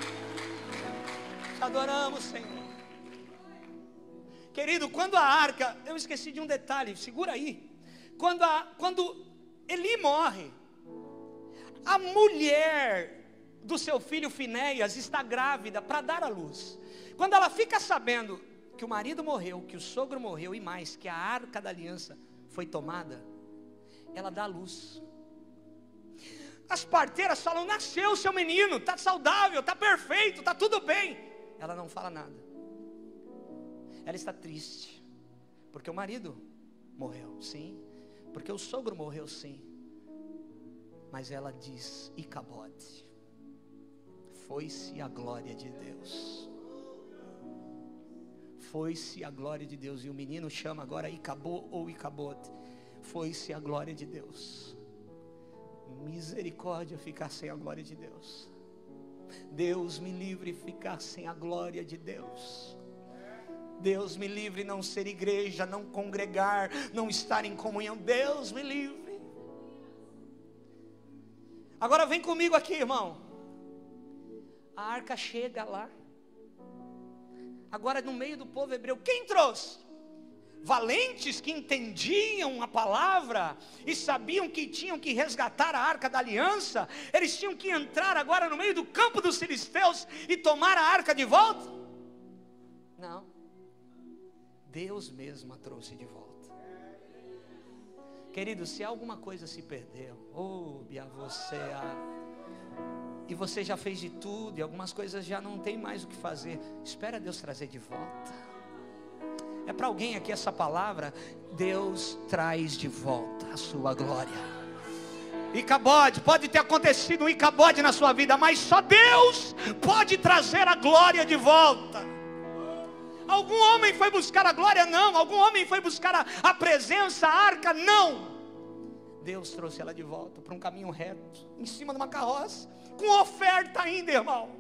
Te adoramos, Senhor. Querido, quando a arca, eu esqueci de um detalhe, segura aí. Quando, a, quando Eli morre, a mulher do seu filho Finéias está grávida para dar à luz. Quando ela fica sabendo que o marido morreu, que o sogro morreu, e mais, que a arca da aliança foi tomada, ela dá à luz. As parteiras falam: nasceu o seu menino, está saudável, está perfeito, está tudo bem. Ela não fala nada. Ela está triste, porque o marido morreu, sim, porque o sogro morreu, sim, mas ela diz: Icabote, foi-se a glória de Deus. Foi-se a glória de Deus. E o menino chama agora Icabô ou Icabote. Foi-se a glória de Deus. Misericórdia ficar sem a glória de Deus. Deus me livre de ficar sem a glória de Deus. Deus me livre de não ser igreja, não congregar, não estar em comunhão. Deus me livre. Agora vem comigo aqui, irmão. A arca chega lá. Agora no meio do povo hebreu, quem trouxe? valentes que entendiam a palavra e sabiam que tinham que resgatar a arca da aliança, eles tinham que entrar agora no meio do campo dos filisteus e tomar a arca de volta? Não, Deus mesmo a trouxe de volta. Querido, se alguma coisa se perdeu, oh, Bia, você a... e você já fez de tudo, e algumas coisas já não tem mais o que fazer, espera Deus trazer de volta. É para alguém aqui essa palavra. Deus traz de volta a sua glória. Icabode, pode ter acontecido um Icabode na sua vida, mas só Deus pode trazer a glória de volta. Algum homem foi buscar a glória? Não. Algum homem foi buscar a, a presença, a arca? Não. Deus trouxe ela de volta para um caminho reto, em cima de uma carroça, com oferta ainda, irmão.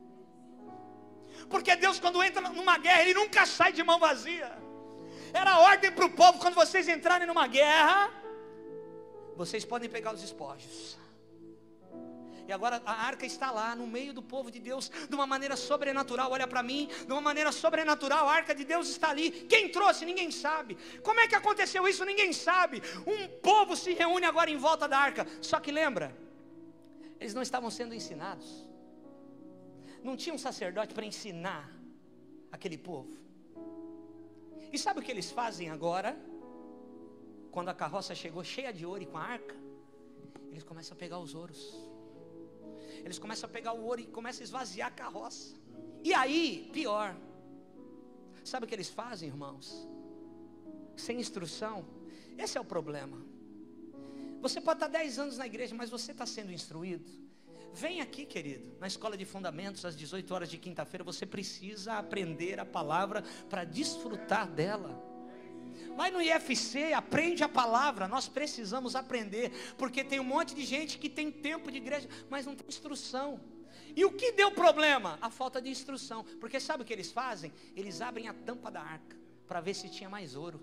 Porque Deus, quando entra numa guerra, Ele nunca sai de mão vazia. Era ordem para o povo: quando vocês entrarem numa guerra, vocês podem pegar os despojos. E agora a arca está lá no meio do povo de Deus, de uma maneira sobrenatural. Olha para mim, de uma maneira sobrenatural, a arca de Deus está ali. Quem trouxe? Ninguém sabe. Como é que aconteceu isso? Ninguém sabe. Um povo se reúne agora em volta da arca. Só que lembra, eles não estavam sendo ensinados. Não tinha um sacerdote para ensinar aquele povo. E sabe o que eles fazem agora? Quando a carroça chegou cheia de ouro e com a arca, eles começam a pegar os ouros. Eles começam a pegar o ouro e começam a esvaziar a carroça. E aí, pior, sabe o que eles fazem, irmãos? Sem instrução. Esse é o problema. Você pode estar dez anos na igreja, mas você está sendo instruído? Vem aqui, querido, na escola de fundamentos, às dezoito horas de quinta-feira. Você precisa aprender a palavra para desfrutar dela. Vai no I F C, aprende a palavra. Nós precisamos aprender, porque tem um monte de gente que tem tempo de igreja, mas não tem instrução. E o que deu problema? A falta de instrução. Porque sabe o que eles fazem? Eles abrem a tampa da arca para ver se tinha mais ouro.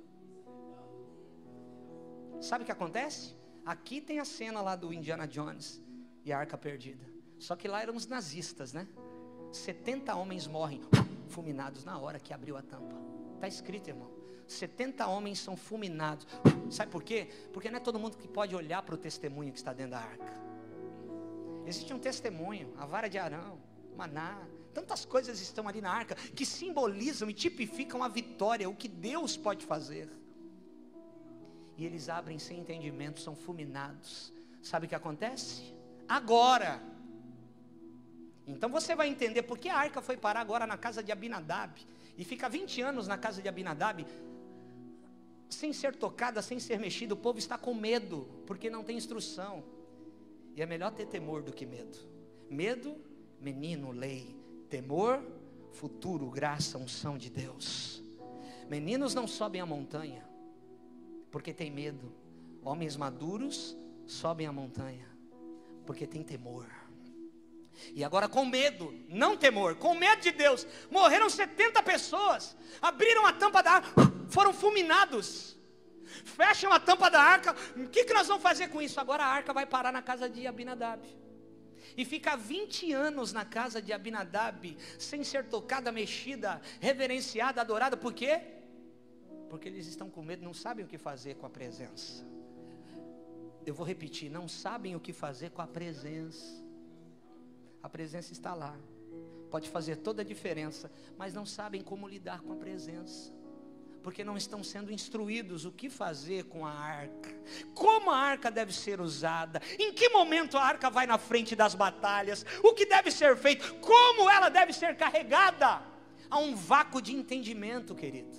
Sabe o que acontece? Aqui tem a cena lá do Indiana Jones e a arca perdida. Só que lá eram os nazistas, né? setenta homens morrem fulminados na hora que abriu a tampa. Está escrito, irmão. setenta homens são fulminados. Sabe por quê? Porque não é todo mundo que pode olhar para o testemunho que está dentro da arca. Existe um testemunho, a vara de Arão, maná, tantas coisas estão ali na arca que simbolizam e tipificam a vitória, o que Deus pode fazer. E eles abrem sem entendimento, são fulminados. Sabe o que acontece? Agora, então você vai entender por que a arca foi parar agora na casa de Abinadab, e fica vinte anos na casa de Abinadab, sem ser tocada, sem ser mexida. O povo está com medo, porque não tem instrução. E é melhor ter temor do que medo. Medo, menino, lei. Temor, futuro, graça, unção de Deus. Meninos não sobem a montanha, porque tem medo. Homens maduros sobem a montanha, porque tem temor. E agora com medo, não temor, com medo de Deus, morreram setenta pessoas, abriram a tampa da arca, foram fulminados, fecham a tampa da arca. O que, que nós vamos fazer com isso? Agora a arca vai parar na casa de Abinadab, e fica vinte anos na casa de Abinadab, sem ser tocada, mexida, reverenciada, adorada. Por quê? Porque eles estão com medo, não sabem o que fazer com a presença. Eu vou repetir, não sabem o que fazer com a presença. A presença está lá, pode fazer toda a diferença, mas não sabem como lidar com a presença, porque não estão sendo instruídos o que fazer com a arca, como a arca deve ser usada, em que momento a arca vai na frente das batalhas, o que deve ser feito, como ela deve ser carregada. Há um vácuo de entendimento, querido.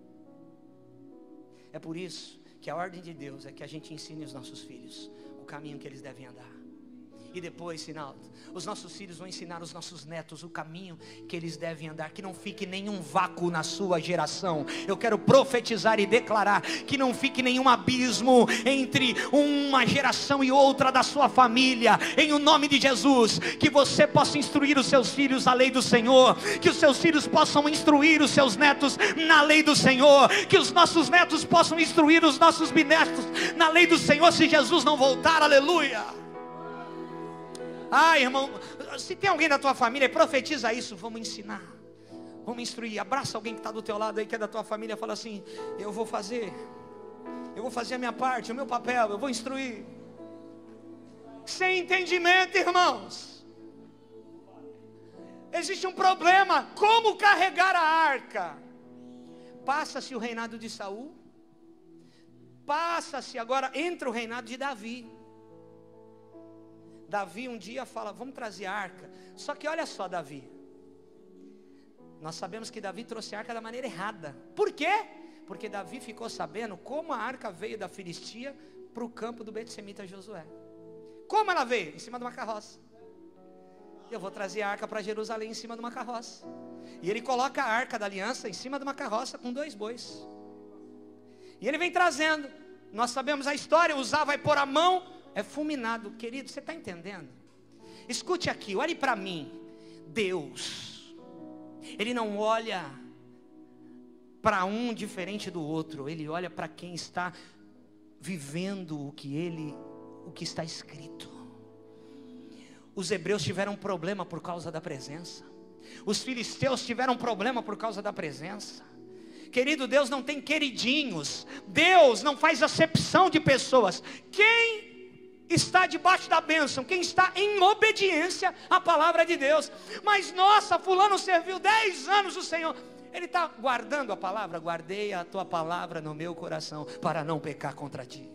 É por isso que a ordem de Deus é que a gente ensine os nossos filhos o caminho que eles devem andar. E depois, Sinaldo, os nossos filhos vão ensinar os nossos netos o caminho que eles devem andar. Que não fique nenhum vácuo na sua geração. Eu quero profetizar e declarar que não fique nenhum abismo entre uma geração e outra da sua família. Em o nome de Jesus, que você possa instruir os seus filhos na lei do Senhor. Que os seus filhos possam instruir os seus netos na lei do Senhor. Que os nossos netos possam instruir os nossos bisnetos na lei do Senhor, se Jesus não voltar. Aleluia. Ah, irmão, se tem alguém da tua família, profetiza isso. Vamos ensinar Vamos instruir. Abraça alguém que está do teu lado aí, que é da tua família. Fala assim: eu vou fazer. Eu vou fazer a minha parte, o meu papel. Eu vou instruir. Sem entendimento, irmãos, existe um problema. Como carregar a arca? Passa-se o reinado de Saul. Passa-se agora, entra o reinado de Davi. Davi um dia fala: vamos trazer a arca. Só que olha só, Davi, nós sabemos que Davi trouxe a arca da maneira errada. Por quê? Porque Davi ficou sabendo como a arca veio da Filistia para o campo do betsemita Josué. Como ela veio? Em cima de uma carroça. Eu vou trazer a arca para Jerusalém em cima de uma carroça. E ele coloca a arca da aliança em cima de uma carroça com dois bois. E ele vem trazendo. Nós sabemos a história. Uzá vai pôr a mão, é fulminado. Querido, você está entendendo? Escute aqui, olhe para mim. Deus, Ele não olha para um diferente do outro. Ele olha para quem está vivendo o que ele, o que está escrito. Os hebreus tiveram problema por causa da presença. Os filisteus tiveram problema por causa da presença. Querido, Deus não tem queridinhos. Deus não faz acepção de pessoas. Quem está debaixo da bênção? Quem está em obediência à palavra de Deus. Mas nossa, fulano serviu dez anos o Senhor. Ele está guardando a palavra. Guardei a tua palavra no meu coração para não pecar contra ti.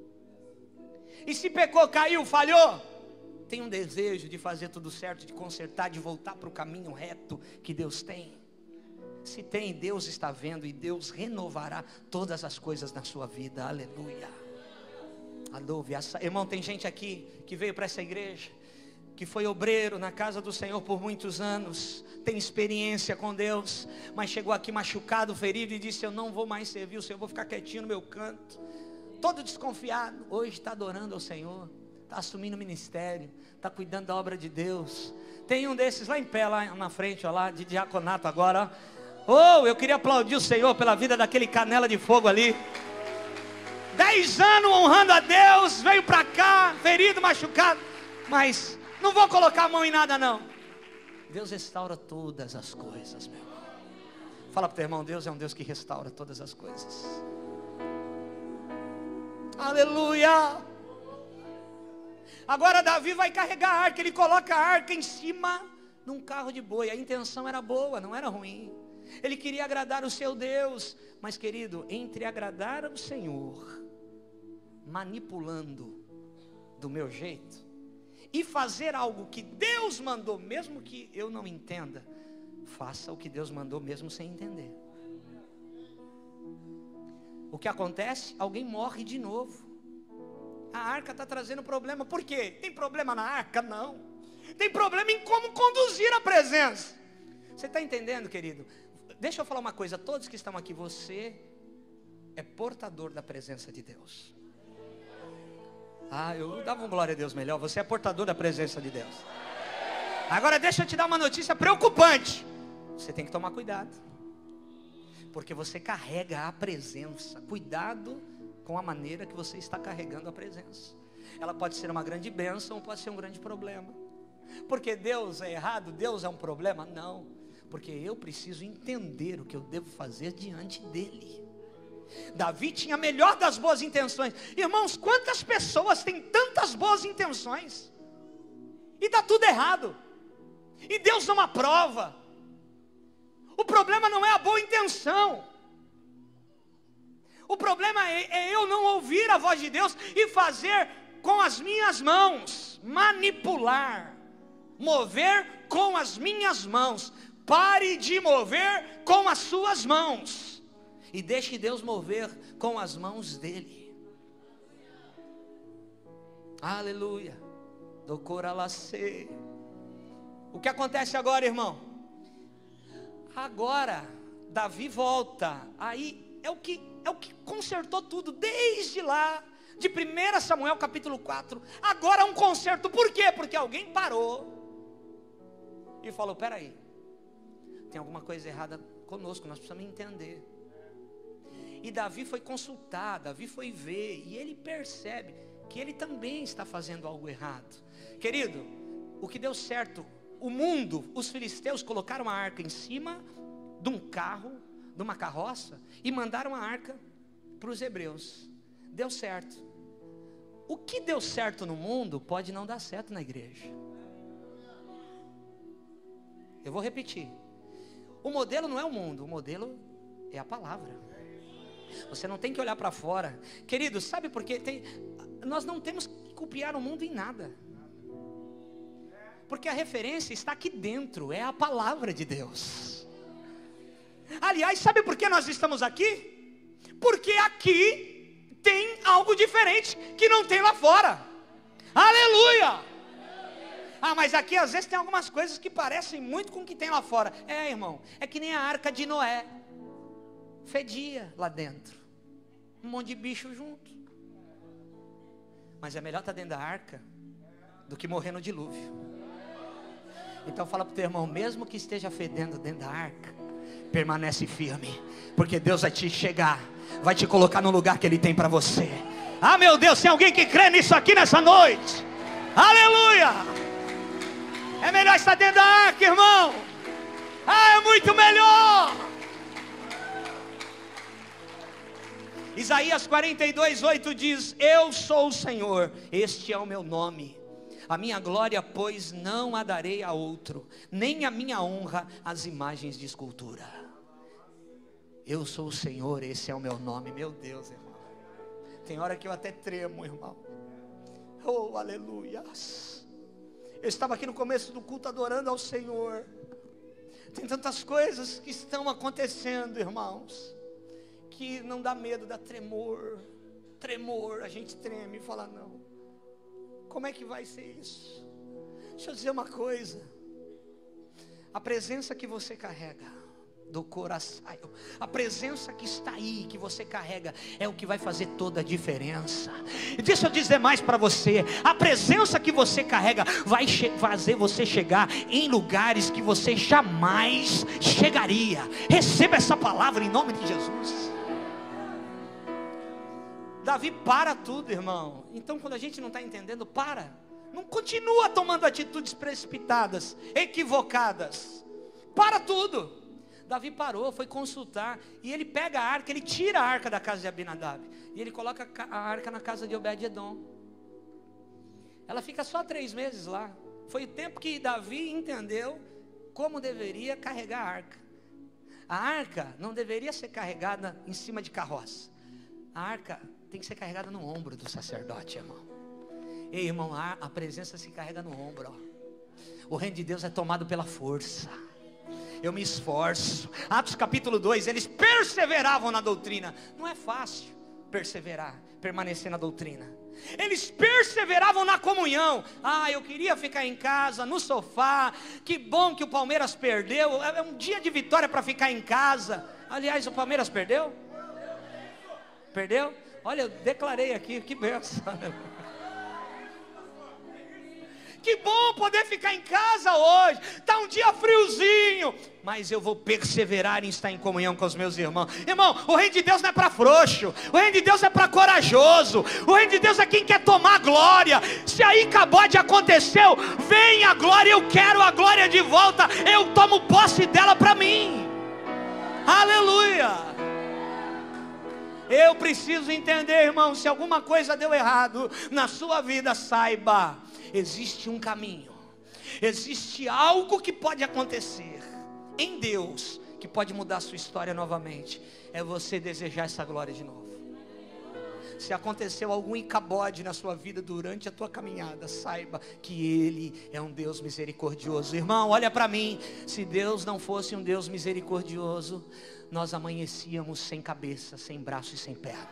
E se pecou, caiu, falhou, tem um desejo de fazer tudo certo, de consertar, de voltar para o caminho reto que Deus tem. Se tem, Deus está vendo e Deus renovará todas as coisas na sua vida. Aleluia. Aleluia. Irmão, tem gente aqui que veio para essa igreja, que foi obreiro na casa do Senhor por muitos anos, tem experiência com Deus, mas chegou aqui machucado, ferido e disse: eu não vou mais servir o Senhor, vou ficar quietinho no meu canto. Todo desconfiado, hoje está adorando ao Senhor, está assumindo o ministério, está cuidando da obra de Deus. Tem um desses lá em pé, lá na frente, ó, lá de diaconato agora, ó. Oh, eu queria aplaudir o Senhor pela vida daquele canela de fogo ali. Dez anos honrando a Deus, veio para cá, ferido, machucado, mas não vou colocar a mão em nada não. Deus restaura todas as coisas, meu irmão. Fala para o teu irmão: Deus é um Deus que restaura todas as coisas. Aleluia. Agora Davi vai carregar a arca. Ele coloca a arca em cima de um carro de boi. A intenção era boa, não era ruim. Ele queria agradar o seu Deus. Mas querido, entre agradar ao Senhor manipulando do meu jeito e fazer algo que Deus mandou, mesmo que eu não entenda, faça o que Deus mandou mesmo sem entender. O que acontece? Alguém morre de novo. A arca está trazendo problema. Por quê? Tem problema na arca? Não. Tem problema em como conduzir a presença. Você está entendendo, querido? Deixa eu falar uma coisa. Todos que estão aqui, você é portador da presença de Deus. Ah, eu dava um glória a Deus melhor. Você é portador da presença de Deus. Agora deixa eu te dar uma notícia preocupante. Você tem que tomar cuidado, porque você carrega a presença. Cuidado com a maneira que você está carregando a presença. Ela pode ser uma grande bênção ou pode ser um grande problema. Porque Deus é errado? Deus é um problema? Não. Porque eu preciso entender o que eu devo fazer diante dele. Davi tinha a melhor das boas intenções. Irmãos, quantas pessoas têm tantas boas intenções e dá tudo errado, e Deus não aprova? O problema não é a boa intenção. O problema é, é eu não ouvir a voz de Deus e fazer com as minhas mãos, manipular, mover com as minhas mãos. Pare de mover com as suas mãos e deixe Deus mover com as mãos dele. Aleluia. Do coralacê. O que acontece agora, irmão? Agora Davi volta. Aí é o que é o que consertou tudo desde lá de primeiro Samuel capítulo quatro. Agora é um conserto. Por quê? Porque alguém parou e falou: peraí, tem alguma coisa errada conosco, nós precisamos entender. E Davi foi consultar, Davi foi ver, e ele percebe que ele também está fazendo algo errado. Querido, o que deu certo, o mundo, os filisteus colocaram a arca em cima de um carro, de uma carroça, e mandaram a arca para os hebreus. Deu certo. O que deu certo no mundo pode não dar certo na igreja. Eu vou repetir. O modelo não é o mundo, o modelo é a palavra. Você não tem que olhar para fora. Querido, sabe por quê? Tem, nós não temos que copiar o mundo em nada. Porque a referência está aqui dentro, é a palavra de Deus. Aliás, sabe por que nós estamos aqui? Porque aqui tem algo diferente que não tem lá fora. Aleluia! Ah, mas aqui às vezes tem algumas coisas que parecem muito com o que tem lá fora. É, irmão, é que nem a arca de Noé. Fedia lá dentro. Um monte de bicho junto. Mas é melhor estar dentro da arca do que morrer no dilúvio. Então fala para o teu irmão, mesmo que esteja fedendo dentro da arca, permanece firme, porque Deus vai te chegar, vai te colocar no lugar que Ele tem para você. Ah, meu Deus, tem alguém que crê nisso aqui nessa noite? Aleluia! É melhor estar dentro da arca, irmão. Ah, é muito melhor. Isaías quarenta e dois, oito diz: eu sou o Senhor, este é o meu nome. A minha glória, pois, não a darei a outro, nem a minha honra às imagens de escultura. Eu sou o Senhor, esse é o meu nome. Meu Deus, irmão, tem hora que eu até tremo, irmão. Oh, aleluia. Eu estava aqui no começo do culto adorando ao Senhor. Tem tantas coisas que estão acontecendo, irmãos, que não dá medo, dá tremor. Tremor, a gente treme e fala, não, como é que vai ser isso? Deixa eu dizer uma coisa. A presença que você carrega do coração, a presença que está aí, que você carrega, é o que vai fazer toda a diferença. E deixa eu dizer mais para você. A presença que você carrega vai fazer você chegar em lugares que você jamais chegaria. Receba essa palavra em nome de Jesus. Davi para tudo, irmão. Então quando a gente não está entendendo, para. Não continua tomando atitudes precipitadas, equivocadas. Para tudo. Davi parou, foi consultar, e ele pega a arca, ele tira a arca da casa de Abinadab, e ele coloca a arca na casa de Obed-edom. Ela fica só três meses lá. Foi o tempo que Davi entendeu como deveria carregar a arca. A arca não deveria ser carregada em cima de carroça. A arca tem que ser carregada no ombro do sacerdote, irmão. Ei, irmão, a, a presença se carrega no ombro, ó. O reino de Deus é tomado pela força. Eu me esforço. Atos capítulo dois, eles perseveravam na doutrina. Não é fácil perseverar, permanecer na doutrina. Eles perseveravam na comunhão. Ah, eu queria ficar em casa, no sofá. Que bom que o Palmeiras perdeu. É um dia de vitória para ficar em casa. Aliás, o Palmeiras perdeu? Perdeu? Olha, eu declarei aqui, que bênção. Que bom poder ficar em casa hoje. Está um dia friozinho, mas eu vou perseverar em estar em comunhão com os meus irmãos. Irmão, o reino de Deus não é para frouxo. O reino de Deus é para corajoso. O reino de Deus é quem quer tomar glória. Se aí acabou de aconteceu, vem a glória, eu quero a glória de volta. Eu tomo posse dela para mim. Aleluia. Eu preciso entender, irmão, se alguma coisa deu errado na sua vida, saiba, existe um caminho, existe algo que pode acontecer em Deus, que pode mudar a sua história novamente. É você desejar essa glória de novo. Se aconteceu algum incabode na sua vida durante a tua caminhada, saiba que Ele é um Deus misericordioso. Irmão, olha para mim. Se Deus não fosse um Deus misericordioso, nós amanhecíamos sem cabeça, sem braço e sem perna.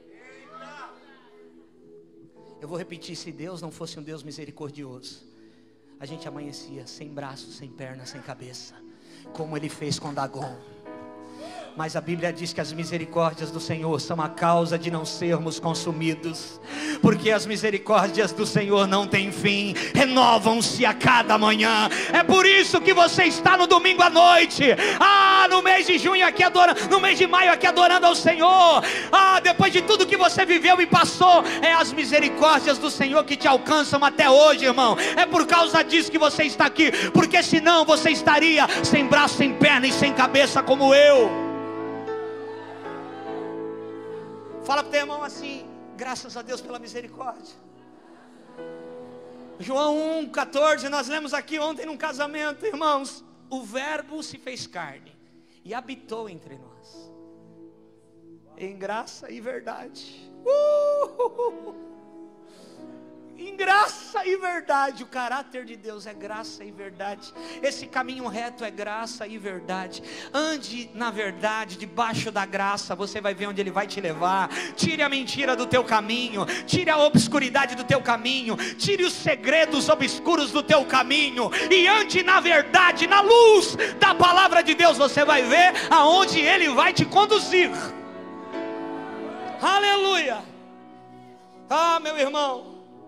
Eu vou repetir, se Deus não fosse um Deus misericordioso, a gente amanhecia sem braço, sem perna, sem cabeça, como Ele fez com Dagon. Mas a Bíblia diz que as misericórdias do Senhor são a causa de não sermos consumidos, porque as misericórdias do Senhor não têm fim, renovam-se a cada manhã. É por isso que você está no domingo à noite, ah, no mês de junho aqui adorando, no mês de maio aqui adorando ao Senhor. Ah, depois de tudo que você viveu e passou, é as misericórdias do Senhor que te alcançam até hoje, irmão. É por causa disso que você está aqui, porque senão você estaria sem braço, sem perna e sem cabeça como eu. Fala para o teu irmão assim: graças a Deus pela misericórdia. João um, quatorze, nós lemos aqui ontem num casamento, irmãos. O verbo se fez carne e habitou entre nós, em graça e verdade. uh! Em graça e verdade. O caráter de Deus é graça e verdade. Esse caminho reto é graça e verdade. Ande na verdade, debaixo da graça. Você vai ver onde Ele vai te levar. Tire a mentira do teu caminho, tire a obscuridade do teu caminho, tire os segredos obscuros do teu caminho, e ande na verdade, na luz da palavra de Deus. Você vai ver aonde Ele vai te conduzir. Aleluia. Ah, meu irmão,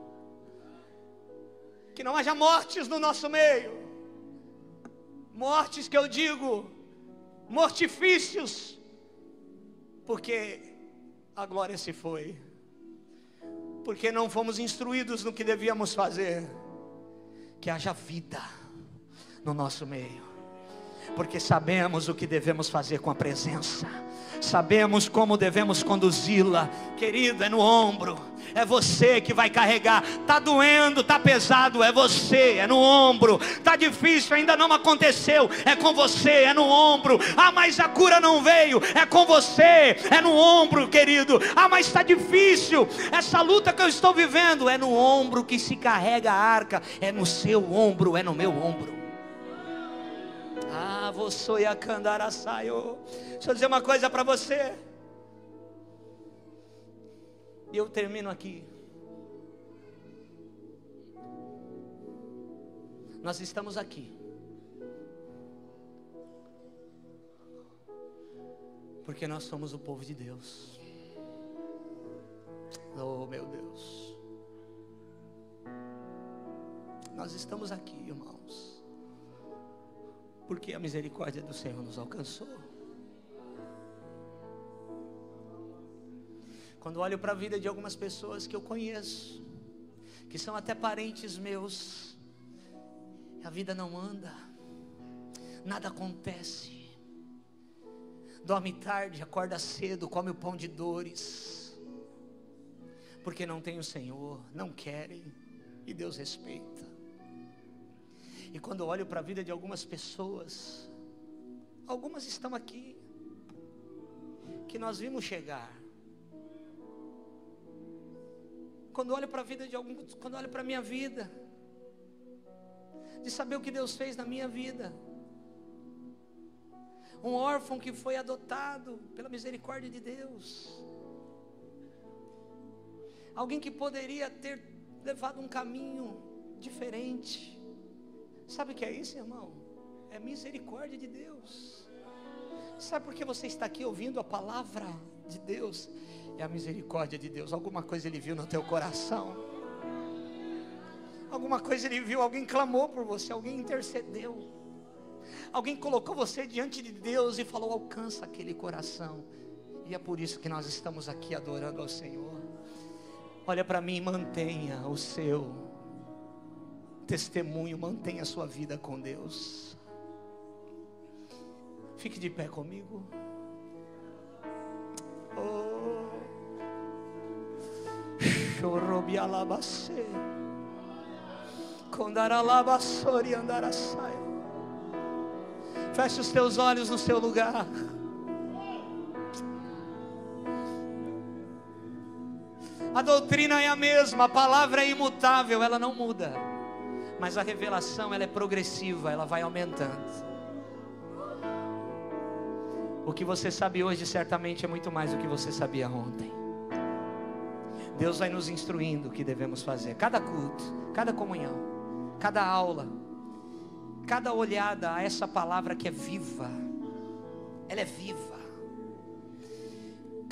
que não haja mortes no nosso meio. Mortes que eu digo, mortifícios, porque a glória se foi, porque não fomos instruídos no que devíamos fazer. Que haja vida no nosso meio, porque sabemos o que devemos fazer com a presença, sabemos como devemos conduzi-la. Querido, é no ombro, é você que vai carregar. Está doendo, está pesado, é você, é no ombro. Está difícil, ainda não aconteceu, é com você, é no ombro. Ah, mas a cura não veio, é com você, é no ombro, querido. Ah, mas está difícil, essa luta que eu estou vivendo, é no ombro que se carrega a arca, é no seu ombro, é no meu ombro. Ah, você ia cantar a saio. Deixa eu dizer uma coisa para você, e eu termino aqui. Nós estamos aqui porque nós somos o povo de Deus. Oh, meu Deus, nós estamos aqui, irmãos, porque a misericórdia do Senhor nos alcançou. Quando olho para a vida de algumas pessoas que eu conheço, que são até parentes meus, a vida não anda, nada acontece. Dorme tarde, acorda cedo, come o pão de dores, porque não tem o Senhor, não querem, e Deus respeita. E quando eu olho para a vida de algumas pessoas, algumas estão aqui, que nós vimos chegar. Quando olho para a vida de alguns, quando olho para a minha vida, de saber o que Deus fez na minha vida. Um órfão que foi adotado pela misericórdia de Deus. Alguém que poderia ter levado um caminho diferente. Sabe o que é isso, irmão? É misericórdia de Deus. Sabe por que você está aqui ouvindo a palavra de Deus? É a misericórdia de Deus. Alguma coisa Ele viu no teu coração, alguma coisa Ele viu, alguém clamou por você, alguém intercedeu, alguém colocou você diante de Deus e falou: alcança aquele coração. E é por isso que nós estamos aqui adorando ao Senhor. Olha para mim, mantenha o seu testemunho, mantenha a sua vida com Deus. Fique de pé comigo. Oh, chorobialabase, condaralabasori andarasai. Feche os teus olhos no seu lugar. A doutrina é a mesma, a palavra é imutável, ela não muda, mas a revelação ela é progressiva, ela vai aumentando. O que você sabe hoje certamente é muito mais do que você sabia ontem. Deus vai nos instruindo o que devemos fazer. Cada culto, cada comunhão, cada aula, cada olhada a essa palavra que é viva. Ela é viva.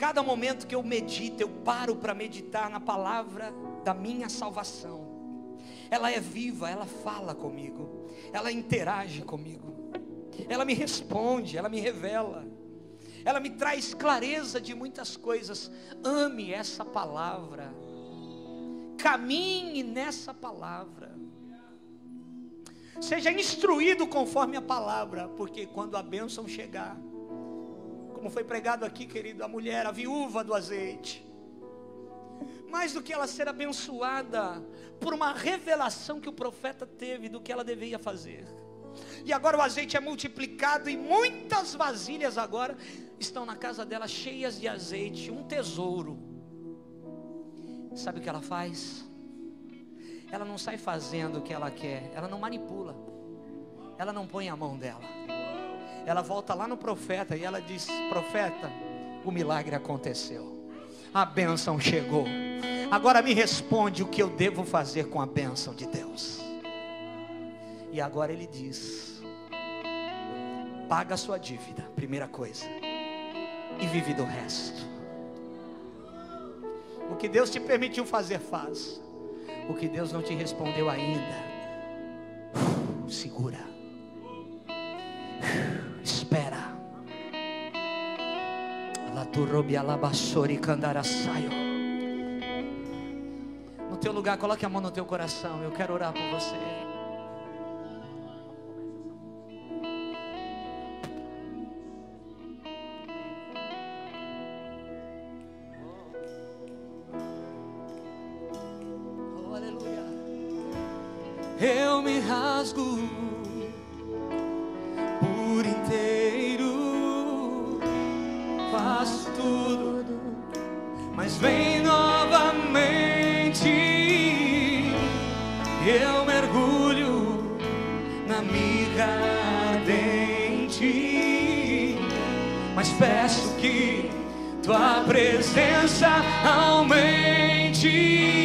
cada momento que eu medito, eu paro para meditar na palavra da minha salvação. Ela é viva, ela fala comigo, ela interage comigo, ela me responde, ela me revela, ela me traz clareza de muitas coisas. Ame essa palavra, caminhe nessa palavra, seja instruído conforme a palavra, porque quando a bênção chegar, como foi pregado aqui, querido, a mulher, a viúva do azeite, mais do que ela ser abençoada por uma revelação que o profeta teve do que ela deveria fazer, e agora o azeite é multiplicado, e muitas vasilhas agora estão na casa dela cheias de azeite, um tesouro. Sabe o que ela faz? Ela não sai fazendo o que ela quer, ela não manipula, ela não põe a mão dela, ela volta lá no profeta e ela diz: profeta, o milagre aconteceu, a bênção chegou, agora me responde o que eu devo fazer com a bênção de Deus. E agora ele diz: paga a sua dívida, primeira coisa, e vive do resto. O que Deus te permitiu fazer, faz. O que Deus não te respondeu ainda, segura, espera. No teu lugar, coloque a mão no teu coração. Eu quero orar por você. Eu me rasgo por inteiro, faço tudo, mas vem novamente. Eu mergulho na mirra ardente, mas peço que tua presença aumente.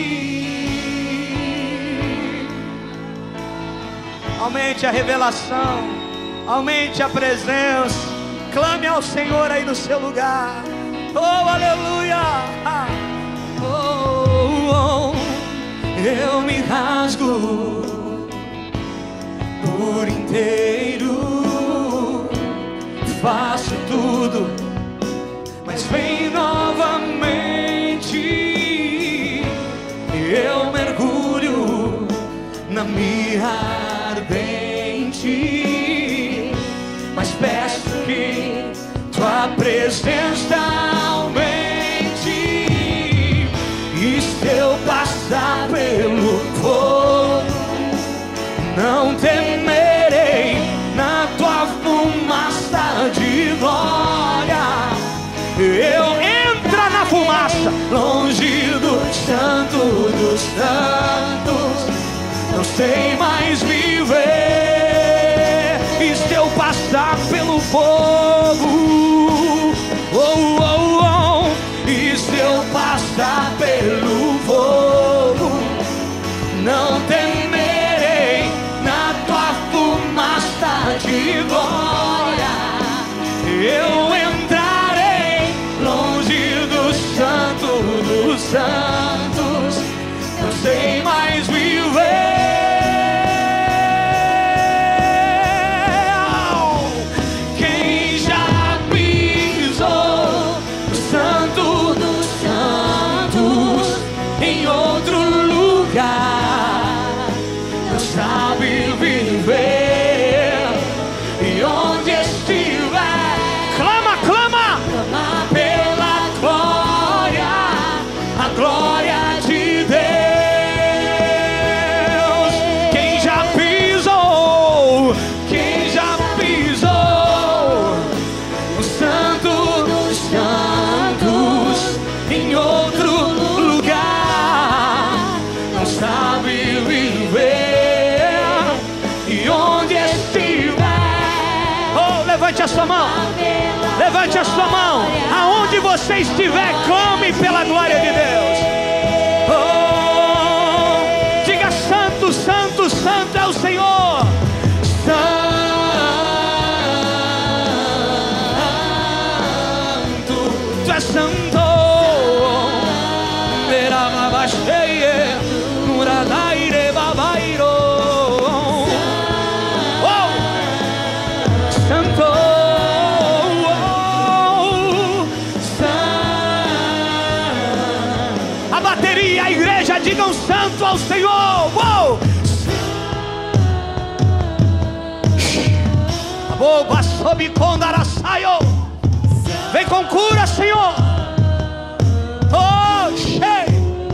Aumente a revelação, aumente a presença. Clame ao Senhor aí no seu lugar. Oh, aleluia. Oh, oh, eu me rasgo por inteiro, faço tudo, mas vem novamente. Eu mergulho na mirra ardente, mas peço que tua presença aumente. E se eu passar pelo fogo, não temerei, na tua fumaça de glória eu entro na fumaça, longe do santo dos santos. Não sei mais viver. E se eu passar pelo fogo, oh, oh, oh. E se eu passar pelo fogo, não temerei, na tua fumaça de glória eu entrarei, longe do santo dos santos. Não sei mais viver. Não sabe viver, e onde estiver, clama, clama, clama pela glória, a glória de Deus. Quem já pisou, quem já pisou o santo dos santos em outro lugar, não sabe viver, e onde estiver, oh, levante a sua mão, levante a sua mão, aonde você estiver, clame pela glória de Deus. Oh, diga: santo, santo, santo é o Senhor. Santo, tu és santo. Digam santo ao Senhor. Uou! Vem com cura, Senhor. Oh, cheio.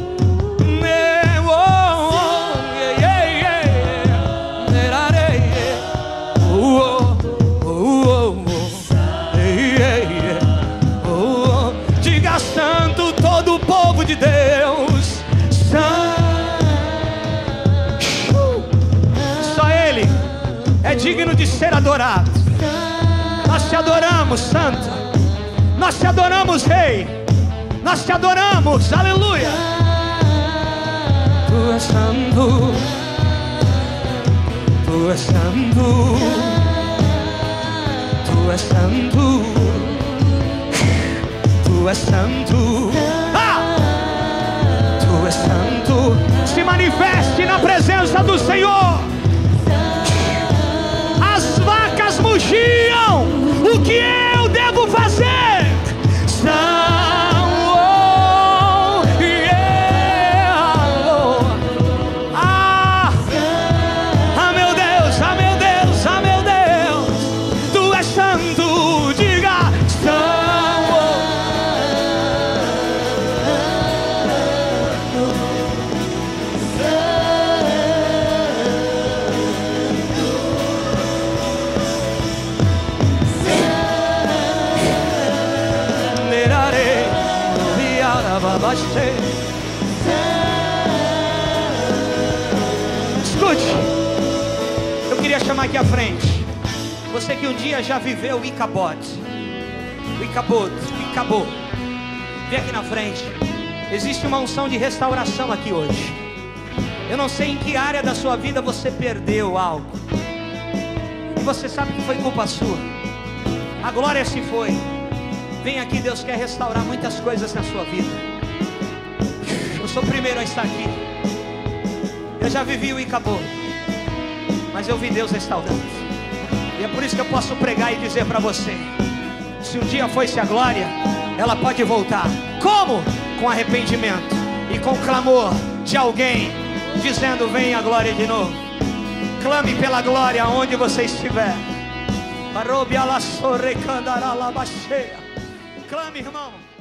Diga santo todo o povo de Deus. Só Ele é digno de ser adorado. Nós te adoramos, Santo. Nós te adoramos, Rei. Nós te adoramos, aleluia. Tu és santo. Tu és santo. Tu és santo. Tu és santo. Ah! Tu és santo. Se manifeste na presença do Senhor. As vacas mugiam. O que eu devo fazer? São, oh, yeah, oh. Ah, ah, meu Deus, ah, meu Deus, ah, meu Deus. Tu és santo, diga, são, oh. Escute, eu queria chamar aqui à frente você que um dia já viveu o Icabod, o Icabod, o Icabod. Vem aqui na frente. Existe uma unção de restauração aqui hoje. Eu não sei em que área da sua vida você perdeu algo e você sabe que foi culpa sua. A glória se foi. Vem aqui, Deus quer restaurar muitas coisas na sua vida. Eu sou o primeiro a estar aqui. Eu já vivi o Icabod, mas eu vi Deus restaurando. E é por isso que eu posso pregar e dizer para você: se um dia foi-se a glória, ela pode voltar. Como? Com arrependimento e com clamor de alguém dizendo: vem a glória de novo. Clame pela glória onde você estiver. Clame, irmão.